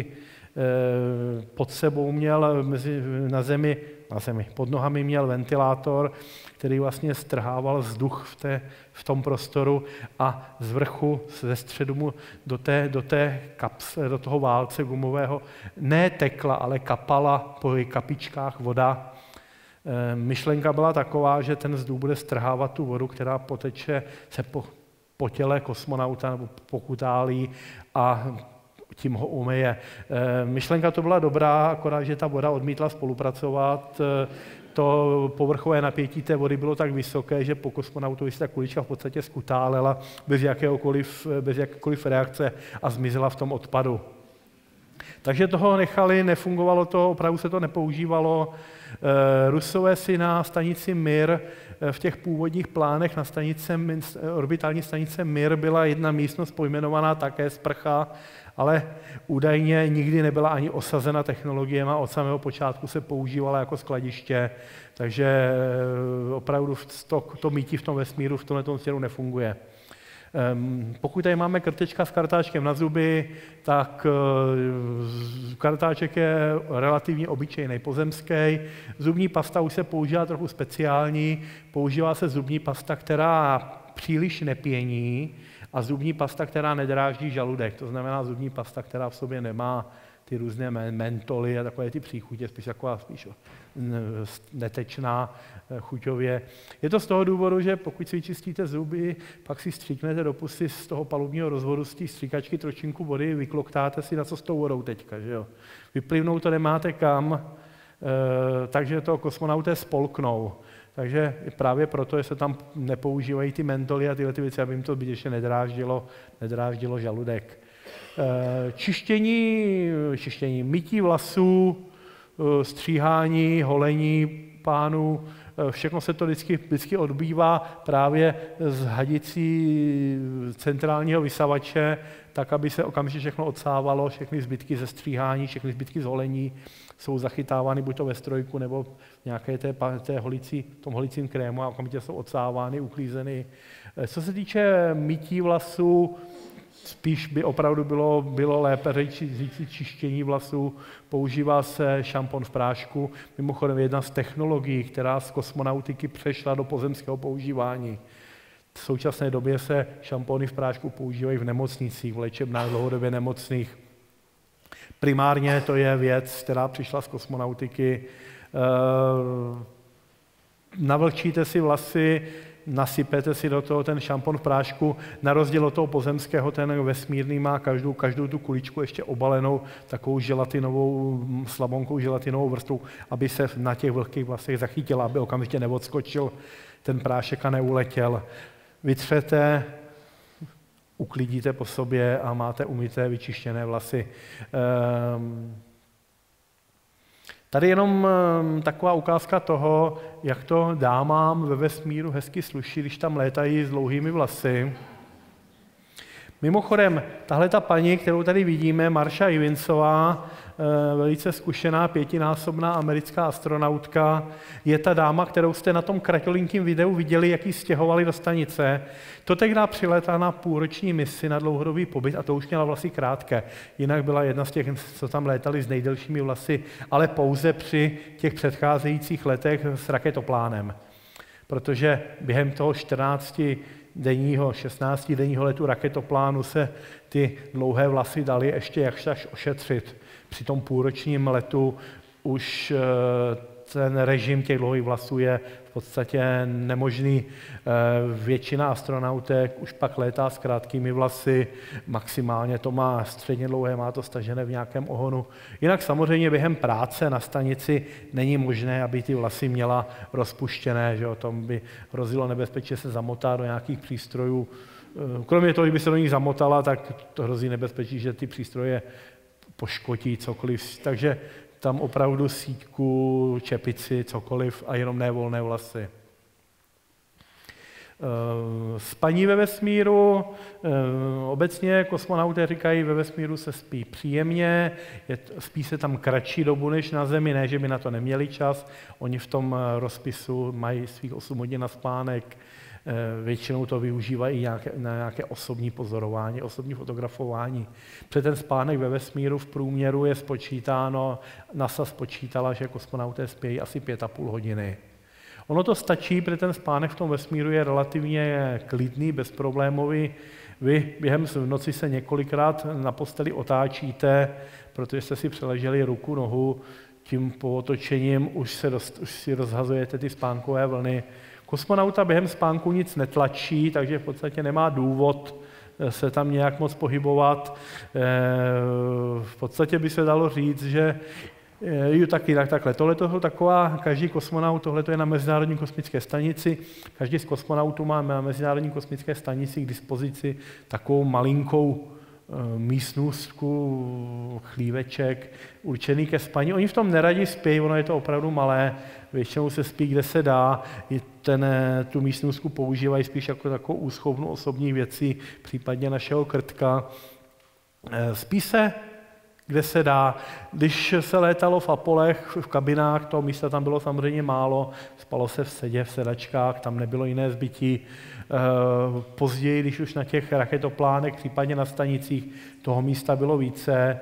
Speaker 1: Pod sebou měl mezi, na zemi, na zemi, pod nohami měl ventilátor, který vlastně strhával vzduch v, té, v tom prostoru a z vrchu, ze středu mu do, té, do, té kapse, do toho válce gumového ne tekla, ale kapala po kapičkách voda. Myšlenka byla taková, že ten vzduch bude strhávat tu vodu, která poteče se po, po těle kosmonauta nebo po kutálí a tím ho umyje. Myšlenka to byla dobrá, akorát, že ta voda odmítla spolupracovat. To povrchové napětí té vody bylo tak vysoké, že po kosmonautovi se ta kulička v podstatě skutálela bez jakéhokoliv, bez jakékoliv reakce a zmizela v tom odpadu. Takže toho nechali, nefungovalo to, opravdu se to nepoužívalo. Rusové si na stanici Mir v těch původních plánech na stanice, orbitální stanice Mir byla jedna místnost pojmenovaná také sprcha, ale údajně nikdy nebyla ani osazena technologiemi a od samého počátku se používala jako skladiště, takže opravdu to, to mýtí v tom vesmíru v tomto směru nefunguje. Pokud tady máme krtečka s kartáčkem na zuby, tak kartáček je relativně obyčejný pozemský. Zubní pasta už se používá trochu speciální, používá se zubní pasta, která příliš nepění, a zubní pasta, která nedráždí žaludek, to znamená zubní pasta, která v sobě nemá ty různé mentoly a takové ty příchutě, spíš taková spíš netečná chuťově. Je to z toho důvodu, že pokud si vyčistíte zuby, pak si stříknete do pusy z toho palubního rozvodu, z té stříkačky trošinku vody, vykloktáte si, na co s tou vodou teďka, že jo. Vyplivnout to nemáte kam, e, takže to kosmonauté spolknou. Takže právě proto, že se tam nepoužívají ty mentoly a tyhle ty věci, aby jim to zbytečně nedráždilo, nedráždilo žaludek. Čištění, čištění, mytí vlasů, stříhání, holení pánů, všechno se to vždycky, vždycky odbývá právě z hadicí centrálního vysavače, tak, aby se okamžitě všechno odsávalo, všechny zbytky ze stříhání, všechny zbytky z holení jsou zachytávány buď to ve strojku, nebo v nějaké té, té holicí, tom holicím krému a okamžitě jsou odsávány, uklízeny. Co se týče mytí vlasů, spíš by opravdu bylo, bylo lépe říct čištění vlasů, používá se šampon v prášku, mimochodem jedna z technologií, která z kosmonautiky přešla do pozemského používání. V současné době se šampony v prášku používají v nemocnicích, v léčebnách dlouhodobě nemocných. Primárně to je věc, která přišla z kosmonautiky. Navlhčíte si vlasy, nasypete si do toho ten šampon v prášku, na rozdíl od toho pozemského, ten vesmírný má každou, každou tu kuličku ještě obalenou takovou želatinovou, slabonkou želatinovou vrstvou, aby se na těch vlhkých vlasech zachytila, aby okamžitě neodskočil ten prášek a neuletěl. Vytřete, uklidíte po sobě a máte umyté, vyčištěné vlasy. Tady jenom taková ukázka toho, jak to dámám ve vesmíru hezky sluší, když tam létají s dlouhými vlasy. Mimochodem, tahle ta paní, kterou tady vidíme, Marsha Ivinsová, velice zkušená pětinásobná americká astronautka, je ta dáma, kterou jste na tom kratolinském videu viděli, jak ji stěhovali do stanice. To tehdy přiletla na půlroční misi na dlouhodobý pobyt a to už měla vlasy krátké. Jinak byla jedna z těch, co tam létali s nejdelšími vlasy, ale pouze při těch předcházejících letech s raketoplánem. Protože během toho čtrnácti denního, šestnácti denního letu raketoplánu se ty dlouhé vlasy daly ještě jakž až ošetřit. Při tom půlročním letu už ten režim těch dlouhých vlasů je v podstatě nemožný. Většina astronautek už pak létá s krátkými vlasy, maximálně to má středně dlouhé, má to stažené v nějakém ohonu. Jinak samozřejmě během práce na stanici není možné, aby ty vlasy měla rozpuštěné, že o tom by hrozilo nebezpečí, že se zamotá do nějakých přístrojů. Kromě toho, kdyby se do nich zamotala, tak to hrozí nebezpečí, že ty přístroje poškodí cokoliv. Takže tam opravdu síťku, čepici, cokoliv a jenom ne volné vlasy. Spaní ve vesmíru, obecně kosmonauté říkají, ve vesmíru se spí příjemně, je, spí se tam kratší dobu než na Zemi, ne, že by na to neměli čas, oni v tom rozpisu mají svých osm hodin na spánek, většinou to využívají nějaké, na nějaké osobní pozorování, osobní fotografování. Před ten spánek ve vesmíru v průměru je spočítáno, NASA spočítala, že kosmonauté spějí asi pět a půl hodiny. Ono to stačí, protože ten spánek v tom vesmíru je relativně klidný, bezproblémový. Vy během noci se několikrát na posteli otáčíte, protože jste si přeleželi ruku, nohu, tím pootočením už, se dost, už si rozhazujete ty spánkové vlny. Kosmonauta během spánku nic netlačí, takže v podstatě nemá důvod se tam nějak moc pohybovat. V podstatě by se dalo říct, že jo, tak jinak takhle. Tohle je taková, každý kosmonaut, tohle je na Mezinárodní kosmické stanici, každý z kosmonautů má na Mezinárodní kosmické stanici k dispozici takovou malinkou místnůstku, chlíveček, určený ke spaní. Oni v tom neradi spí, ono je to opravdu malé, většinou se spí, kde se dá. Ten, tu místnůstku používají spíš jako takovou úschovnu osobních věcí, případně našeho krtka. Spí se, kde se dá. Když se létalo v Apolech, v kabinách, toho místa tam bylo samozřejmě málo, spalo se v sedě, v sedačkách, tam nebylo jiné zbytí. Později, když už na těch raketoplánech, případně na stanicích, toho místa bylo více,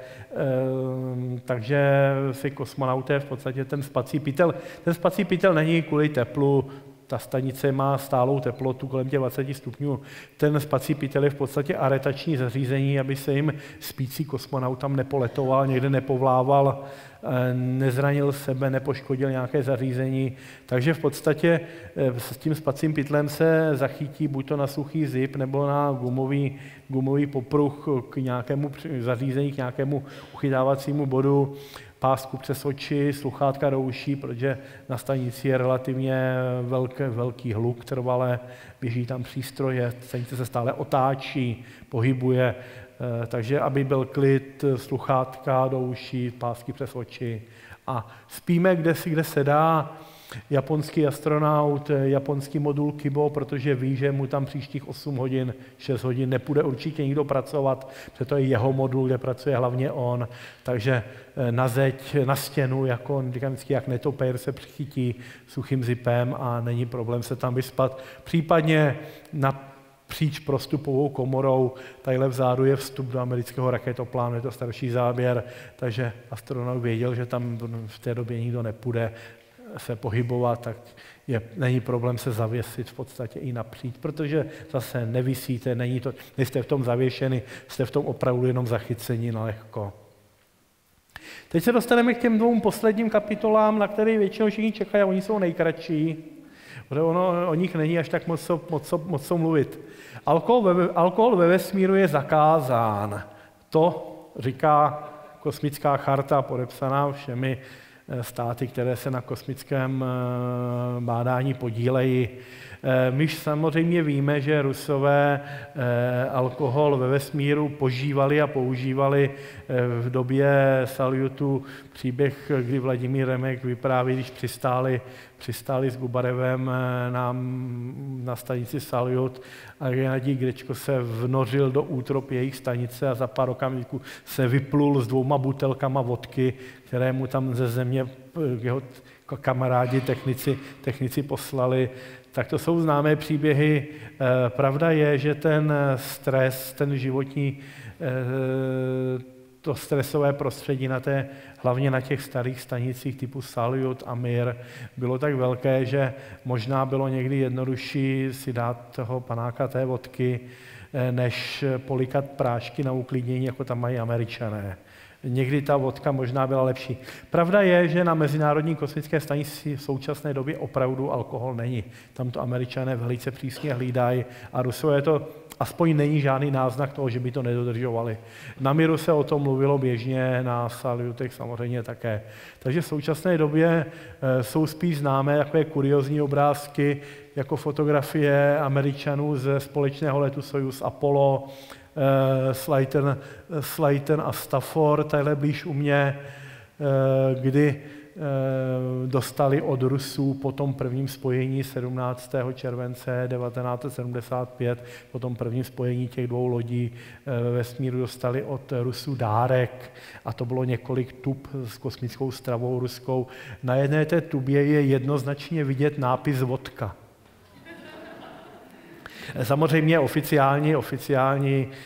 Speaker 1: takže si kosmonauté v podstatě ten spací pytel, ten spací pytel není kvůli teplu, ta stanice má stálou teplotu kolem těch dvacet stupňů. Ten spací pytel je v podstatě aretační zařízení, aby se jim spící kosmonaut tam nepoletoval, někde nepovlával, nezranil sebe, nepoškodil nějaké zařízení. Takže v podstatě s tím spacím pytlem se zachytí buď to na suchý zip nebo na gumový, gumový popruh k nějakému zařízení, k nějakému uchytávacímu bodu, pásku přes oči, sluchátka do uší, protože na stanici je relativně velký, velký hluk trvalé, běží tam přístroje, stanice se stále otáčí, pohybuje, takže aby byl klid, sluchátka do uší, pásky přes oči a spíme kde si, kde se dá. Japonský astronaut, japonský modul Kibo, protože ví, že mu tam příštích osm hodin, šest hodin nepůjde určitě nikdo pracovat, protože to je jeho modul, kde pracuje hlavně on, takže na zeď, na stěnu, jako vždycky jak netopér se přichytí suchým zipem a není problém se tam vyspat. Případně na příč prostupovou komorou, tadyhle vzadu je vstup do amerického raketoplánu, je to starší záběr, takže astronaut věděl, že tam v té době nikdo nepůjde se pohybovat, tak je, není problém se zavěsit v podstatě i napříč, protože zase nevisíte, není to, nejste v tom zavěšeni, jste v tom opravdu jenom zachycení na lehko. Teď se dostaneme k těm dvou posledním kapitolám, na které většinou všichni čekají a oni jsou nejkratší. Ono, o nich není až tak moc, moc, moc mluvit. Alkohol ve, alkohol ve vesmíru je zakázán. To říká kosmická charta podepsaná všemi státy, které se na kosmickém bádání podílejí. My samozřejmě víme, že Rusové alkohol ve vesmíru požívali a používali v době Saljutu. Příběh, kdy Vladimír Remek vypráví, když přistáli, přistáli s Gubarevem na na stanici Saljut a Gennadij Grečko se vnořil do útrop jejich stanice a za pár okamžiků se vyplul s dvouma butelkama vodky, které mu tam ze země jeho kamarádi, technici, technici poslali. Tak to jsou známé příběhy. Pravda je, že ten stres, ten životní, to stresové prostředí na té, hlavně na těch starých stanicích typu Saljut a Mir bylo tak velké, že možná bylo někdy jednodušší si dát toho panáka té vodky, než polikat prášky na uklidnění, jako tam mají Američané. Někdy ta vodka možná byla lepší. Pravda je, že na Mezinárodní kosmické stanici v současné době opravdu alkohol není. Tam to Američané velice přísně hlídají a Rusové to aspoň není žádný náznak toho, že by to nedodržovali. Na Miru se o tom mluvilo běžně, na Saljutech samozřejmě také. Takže v současné době jsou spíš známé takové kuriózní obrázky, jako fotografie Američanů ze společného letu Sojuz Apollo, Slayton, Slayton a Stafford, tadyhle blíž u mě, kdy dostali od Rusů po tom prvním spojení sedmnáctého července devatenáct set sedmdesát pět, po tom prvním spojení těch dvou lodí ve vesmíru dostali od Rusů dárek a to bylo několik tub s kosmickou stravou ruskou. Na jedné té tubě je jednoznačně vidět nápis vodka. Samozřejmě oficiální, oficiální e,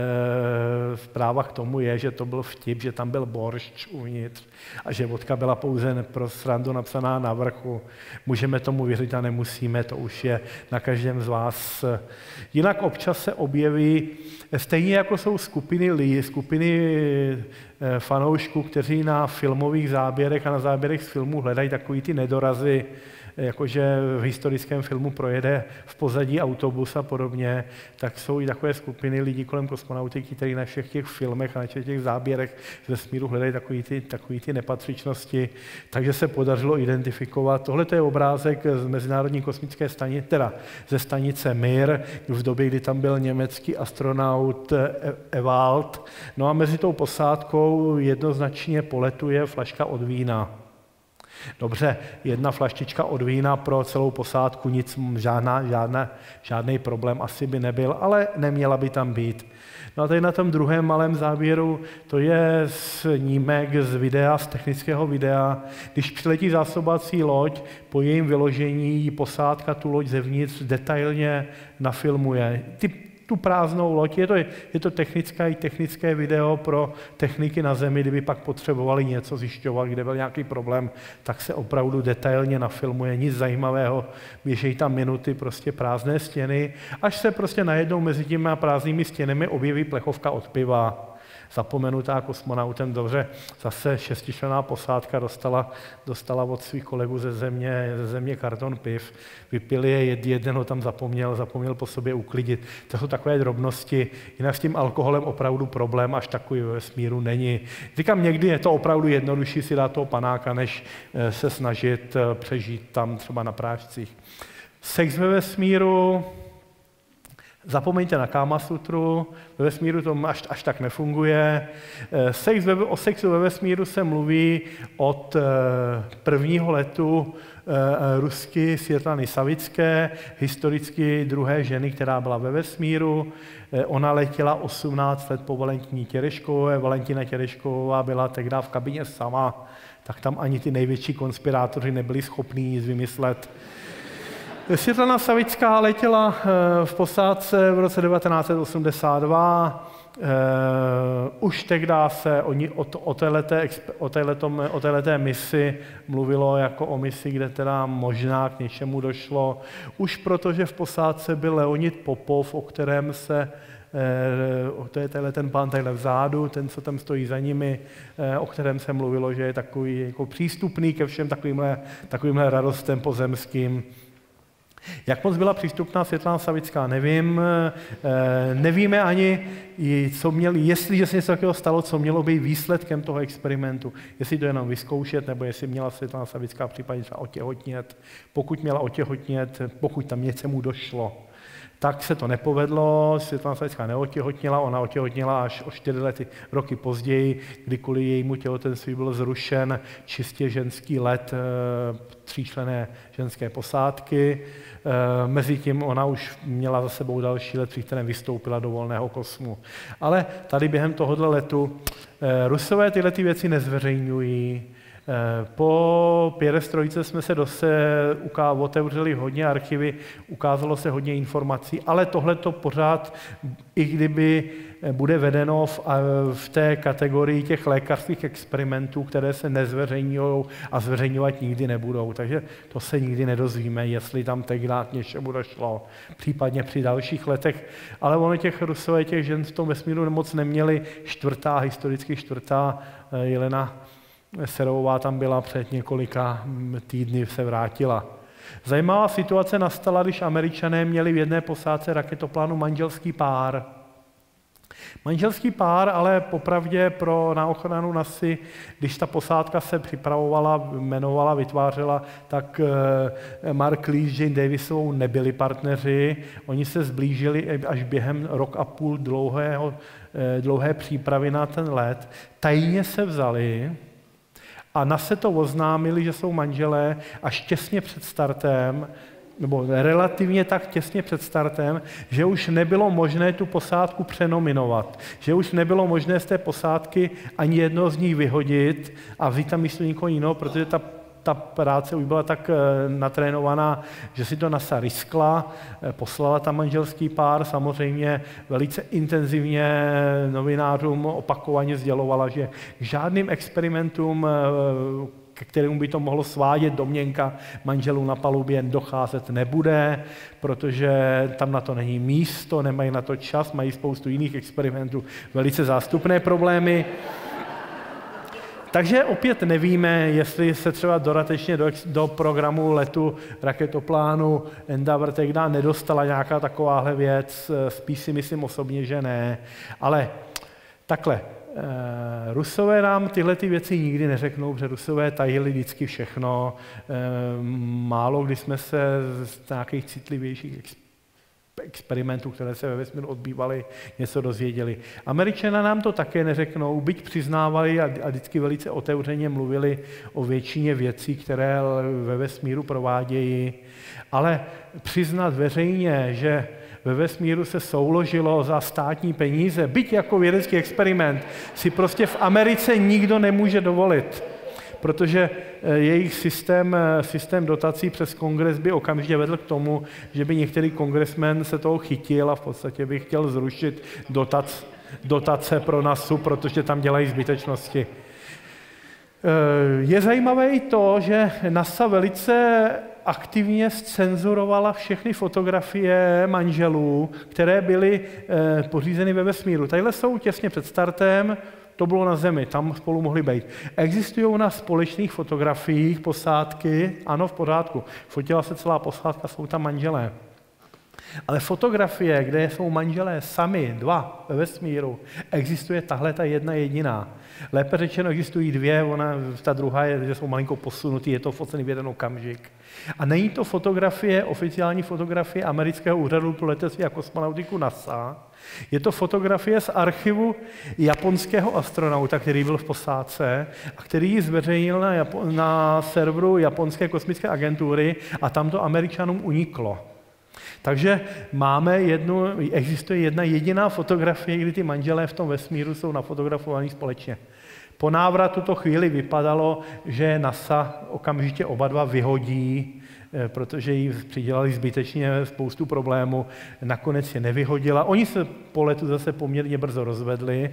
Speaker 1: zpráva k tomu je, že to byl vtip, že tam byl boršč uvnitř a že vodka byla pouze pro srandu napsaná na vrchu. Můžeme tomu věřit a nemusíme, to už je na každém z vás. Jinak občas se objeví, stejně jako jsou skupiny lidí, skupiny e, fanoušků, kteří na filmových záběrech a na záběrech z filmů hledají takový ty nedorazy, jakože v historickém filmu projede v pozadí autobus a podobně, tak jsou i takové skupiny lidí kolem kosmonautiky, kteří na všech těch filmech a na všech těch záběrech z vesmíru hledají takový ty, takový ty nepatřičnosti, takže se podařilo identifikovat. Tohle je obrázek z Mezinárodní kosmické stanice, teda ze stanice Mir, v době, kdy tam byl německý astronaut Ewald. No a mezi tou posádkou jednoznačně poletuje flaška od vína. Dobře, jedna flaštička od vína pro celou posádku, nic, žádná, žádná, žádný problém asi by nebyl, ale neměla by tam být. No a tady na tom druhém malém záběru, to je snímek z videa, z technického videa, když přiletí zásobací loď, po jejím vyložení posádka tu loď zevnitř detailně nafilmuje. Ty tu prázdnou loď. Je to, je to technické i technické video pro techniky na Zemi, kdyby pak potřebovali něco zjišťovat, kde byl nějaký problém, tak se opravdu detailně nafilmuje, nic zajímavého, běžejí tam minuty, prostě prázdné stěny, až se prostě najednou mezi těmi prázdnými stěnami objeví plechovka od piva. Zapomenutá kosmonautem, dobře, zase šestičlenná posádka dostala, dostala od svých kolegů ze země, ze země karton piv, vypili je, jeden ho tam zapomněl, zapomněl po sobě uklidit. To jsou takové drobnosti, jinak s tím alkoholem opravdu problém až takový ve vesmíru není. Říkám, někdy je to opravdu jednodušší si dát toho panáka, než se snažit přežít tam třeba na prášcích. Sex ve vesmíru, zapomeňte na Kámasutru, ve vesmíru to až, až tak nefunguje. Sex ve, o sexu ve vesmíru se mluví od prvního letu rusky Světlany Savické, historicky druhé ženy, která byla ve vesmíru. Ona letěla osmnáct let po Valentině Tereškové. Valentina Terešková byla tehdy v kabině sama, tak tam ani ty největší konspirátoři nebyli schopní nic vymyslet. Světlana Savická letěla v posádce v roce devatenáct set osmdesát dva. Už tehdy se o, o, o, téhleté, o, téhletom, o téhleté misi mluvilo jako o misi, kde teda možná k něčemu došlo. Už protože v posádce byl Leonid Popov, o kterém se, to je tenhle ten pán takhle vzadu, ten, co tam stojí za nimi, o kterém se mluvilo, že je takový jako přístupný ke všem takovýmhle, takovýmhle radostem pozemským. Jak moc byla přístupná Světlana Savická, nevím. Nevíme ani, co měli, jestliže se něco takového stalo, co mělo být výsledkem toho experimentu. Jestli to jenom vyzkoušet, nebo jestli měla Světlana Savická případně třeba otěhotnět. Pokud měla otěhotnět, pokud tam něčemu došlo, Tak se to nepovedlo, Světlana Stanická neotěhotněla, ona otěhotněla až o čtyři lety, roky později, kdy kvůli jejímu těhotenství byl zrušen čistě ženský let tříčlenné ženské posádky. Mezitím ona už měla za sebou další let, při kterém vystoupila do volného kosmu. Ale tady během tohohle letu Rusové tyhle ty věci nezveřejňují. Po perestrojce jsme se dose otevřeli hodně archivy, ukázalo se hodně informací, ale tohle to pořád, i kdyby bude vedeno v, v té kategorii těch lékařských experimentů, které se nezveřejňují a zveřejňovat nikdy nebudou. Takže to se nikdy nedozvíme, jestli tam tenkrát k něčemu došlo, případně při dalších letech. Ale ono těch Rusové, těch žen v tom vesmíru moc neměli. Čtvrtá, historicky čtvrtá, Jelena Serová tam byla před několika týdny, se vrátila. Zajímavá situace nastala, když Američané měli v jedné posádce raketoplánu manželský pár. Manželský pár, ale popravdě pro na ochranu NASA, když ta posádka se připravovala, jmenovala, vytvářela, tak Mark Lee s Jane Davisovou nebyli partneři. Oni se zblížili až během rok a půl dlouhého, dlouhé přípravy na ten let. Tajně se vzali a NASA to oznámili, že jsou manželé, až těsně před startem, nebo relativně tak těsně před startem, že už nebylo možné tu posádku přenominovat, že už nebylo možné z té posádky ani jednoho z nich vyhodit a vzít tam místo někoho jiného, protože ta, ta práce už byla tak natrénovaná, že si to NASA riskla, poslala tam manželský pár, samozřejmě velice intenzivně novinářům opakovaně sdělovala, že k žádným experimentům, ke kterému by to mohlo svádět domněnka manželů na palubě, docházet nebude, protože tam na to není místo, nemají na to čas, mají spoustu jiných experimentů, velice zástupné problémy. Takže opět nevíme, jestli se třeba dodatečně do, do programu letu raketoplánu Endeavour tehdy nedostala nějaká takováhle věc, spíš si myslím osobně, že ne. Ale takhle, Eh, Rusové nám tyhle ty věci nikdy neřeknou, protože Rusové tajili vždycky všechno. Eh, málo kdy jsme se z nějakých citlivějších ex- experimentů, které se ve vesmíru odbývaly, něco dozvěděli. Američané nám to také neřeknou, byť přiznávali a, a vždycky velice otevřeně mluvili o většině věcí, které ve vesmíru provádějí, ale přiznat veřejně, že ve vesmíru se souložilo za státní peníze, byť jako vědecký experiment, si prostě v Americe nikdo nemůže dovolit, protože jejich systém, systém dotací přes kongres by okamžitě vedl k tomu, že by některý kongresmen se toho chytil a v podstatě by chtěl zrušit dotac, dotace pro NASA, protože tam dělají zbytečnosti. Je zajímavé i to, že NASA velice aktivně zcenzurovala všechny fotografie manželů, které byly eh, pořízeny ve vesmíru. Tadyhle jsou těsně před startem, to bylo na Zemi, tam spolu mohli být. Existují na společných fotografiích posádky, ano, v pořádku, fotila se celá posádka, jsou tam manželé. Ale fotografie, kde jsou manželé sami, dva ve vesmíru, existuje tahle ta jedna jediná. Lépe řečeno existují dvě, ona, ta druhá je, že jsou malinko posunutý, je to focený v jeden okamžik. A není to fotografie, oficiální fotografie Amerického úřadu pro letectví a kosmonautiku NASA, je to fotografie z archivu japonského astronauta, který byl v posádce a který ji zveřejnil na, Japo- na serveru Japonské kosmické agentury a tam to Američanům uniklo. Takže máme jednu, existuje jedna jediná fotografie, kdy ty manželé v tom vesmíru jsou nafotografovaní společně. Po návratu to chvíli vypadalo, že NASA okamžitě oba dva vyhodí, protože jí přidělali zbytečně spoustu problémů. Nakonec je nevyhodila. Oni se po letu zase poměrně brzo rozvedli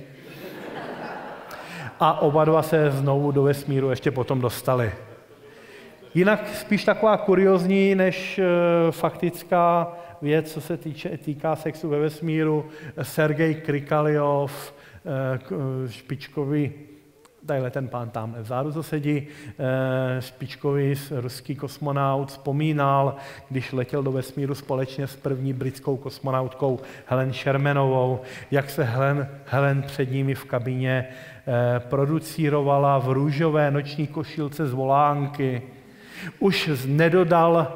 Speaker 1: a oba dva se znovu do vesmíru ještě potom dostali. Jinak spíš taková kuriozní než faktická věc, co se týče, týká sexu ve vesmíru. Sergej Krikaljov, špičkový, tadyhle ten pán tam vzadu, co sedí, špičkový ruský kosmonaut, vzpomínal, když letěl do vesmíru společně s první britskou kosmonautkou Helen Shermanovou, jak se Helen, Helen před nimi v kabině producírovala v růžové noční košilce z volánky. Už nedodal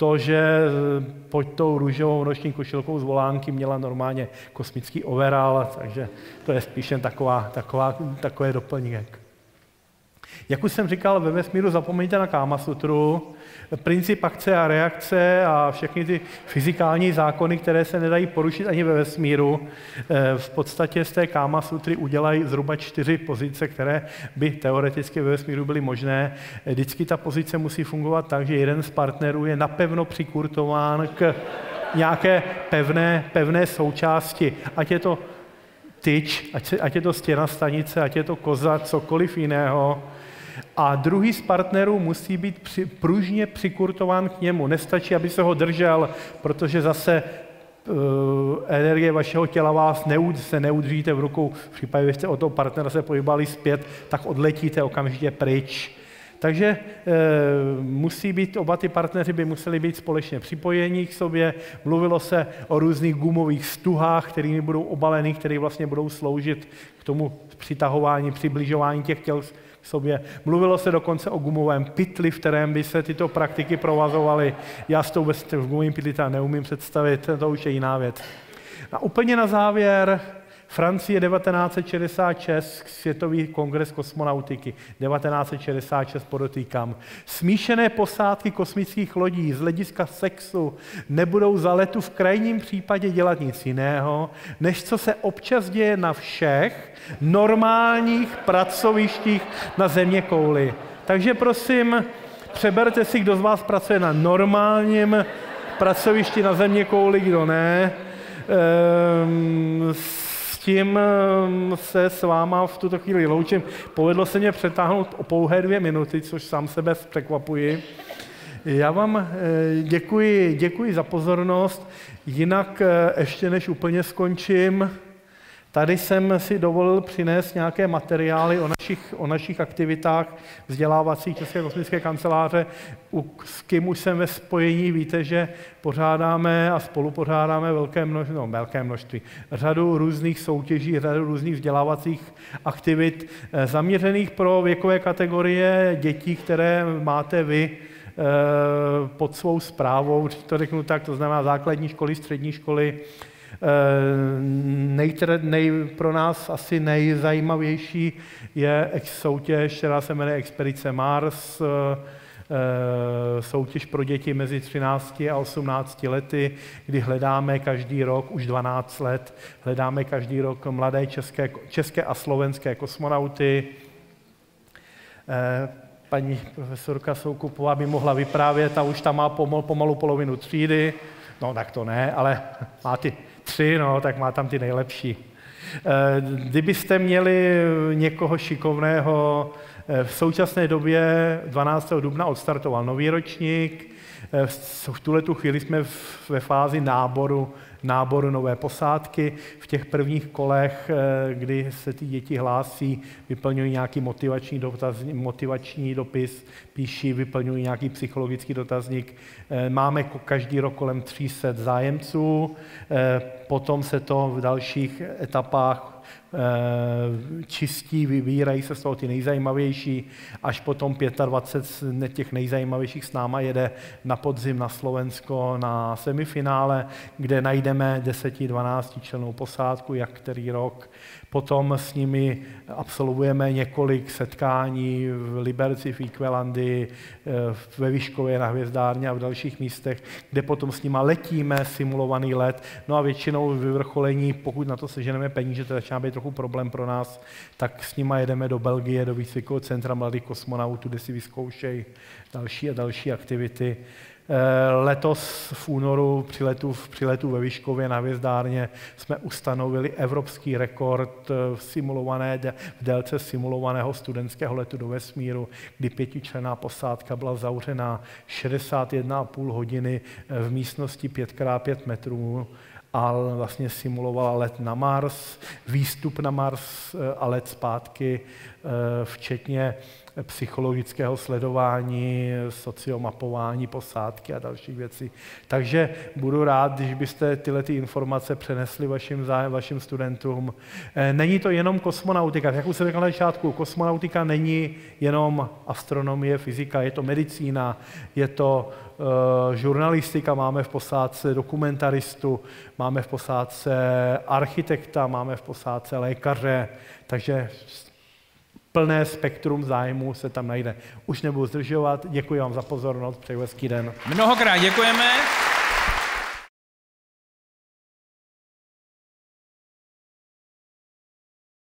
Speaker 1: to, že pod tou růžovou noční košilkou z volánky měla normálně kosmický overall, takže to je spíš jen taková, taková, takový doplněk. Jak už jsem říkal, ve vesmíru zapomeňte na Kámasutru. Princip akce a reakce a všechny ty fyzikální zákony, které se nedají porušit ani ve vesmíru, v podstatě z té Kámasutry udělají zhruba čtyři pozice, které by teoreticky ve vesmíru byly možné. Vždycky ta pozice musí fungovat tak, že jeden z partnerů je napevno přikurtován k nějaké pevné, pevné součásti. Ať je to tyč, ať, se, ať je to stěna stanice, ať je to koza, cokoliv jiného. A druhý z partnerů musí být při, pružně přikurtován k němu. Nestačí, aby se ho držel, protože zase uh, energie vašeho těla vás neud, se neudržíte v rukou. V případě, že jste od toho partnera se pohybali zpět, tak odletíte okamžitě pryč. Takže e, musí být, oba ty partneři by museli být společně připojení k sobě. Mluvilo se o různých gumových stuhách, kterými budou obaleny, které vlastně budou sloužit k tomu přitahování, přibližování těch těl k sobě. Mluvilo se dokonce o gumovém pytli, v kterém by se tyto praktiky provazovaly. Já s tou bez gumovým pytli neumím představit, to už je jiná věc. A úplně na závěr, Francie devatenáct set šedesát šest, Světový kongres kosmonautiky, devatenáct set šedesát šest podotýkám. Smíšené posádky kosmických lodí z hlediska sexu nebudou za letu v krajním případě dělat nic jiného, než co se občas děje na všech normálních pracovištích na zeměkouli. Takže prosím, přeberte si, kdo z vás pracuje na normálním pracovišti na zeměkouli, kdo ne. Ehm, tím se s váma v tuto chvíli loučím. Povedlo se mě přetáhnout o pouhé dvě minuty, což sám sebe překvapuji. Já vám děkuji, děkuji za pozornost. Jinak ještě než úplně skončím, tady jsem si dovolil přinést nějaké materiály o našich, o našich aktivitách vzdělávací České kosmické kanceláře. S kým už jsem ve spojení, víte, že pořádáme a spolu pořádáme velké množství, no, velké množství, řadu různých soutěží, řadu různých vzdělávacích aktivit zaměřených pro věkové kategorie dětí, které máte vy pod svou správou, když to řeknu tak, to znamená základní školy, střední školy. Nej, nej, pro nás asi nejzajímavější je soutěž, která se jmenuje Expedice Mars, soutěž pro děti mezi třinácti a osmnácti lety, kdy hledáme každý rok, už dvanáct let, hledáme každý rok mladé české, české a slovenské kosmonauty. Paní profesorka Soukupová by mohla vyprávět, a už tam má pomal, pomalu polovinu třídy, no tak to ne, ale má ty tři, no, tak má tam ty nejlepší. Kdybyste měli někoho šikovného, v současné době dvanáctého dubna odstartoval nový ročník, v tuhletu chvíli jsme ve fázi náboru, náboru nové posádky. V těch prvních kolech, kdy se ty děti hlásí, vyplňují nějaký motivační, dotazník, motivační dopis, píší, vyplňují nějaký psychologický dotazník. Máme každý rok kolem tří set zájemců, potom se to v dalších etapách čistí, vybírají se z toho ty nejzajímavější, až potom dvacet pět těch nejzajímavějších s náma jede na podzim na Slovensko na semifinále, kde najdeme deset dvanáct člennou posádku, jak který rok. Potom s nimi absolvujeme několik setkání v Liberci, v Equelandii, ve Vyškově na Hvězdárně a v dalších místech, kde potom s nima letíme simulovaný let. No a většinou vyvrcholení, pokud na to seženeme peníze, to začíná být trochu problém pro nás, tak s nima jedeme do Belgie, do výcvikového centra mladých kosmonautů, kde si vyzkoušejí další a další aktivity. Letos v únoru při letu, při letu ve Vyškově na Hvězdárně jsme ustanovili evropský rekord v, simulované, v délce simulovaného studentského letu do vesmíru, kdy pětičlenná posádka byla zavřená šedesát jedna a půl hodiny v místnosti pět krát pět metrů a vlastně simulovala let na Mars, výstup na Mars a let zpátky, včetně psychologického sledování, sociomapování posádky a dalších věcí. Takže budu rád, když byste tyhle ty informace přenesli vašim, vašim studentům. Není to jenom kosmonautika. Jak už jsem řekl na začátku, kosmonautika není jenom astronomie, fyzika, je to medicína, je to uh, žurnalistika, máme v posádce dokumentaristu, máme v posádce architekta, máme v posádce lékaře, takže plné spektrum zájmu se tam najde. Už nebudu zdržovat, děkuji vám za pozornost, přeji hezký den.
Speaker 3: Mnohokrát děkujeme.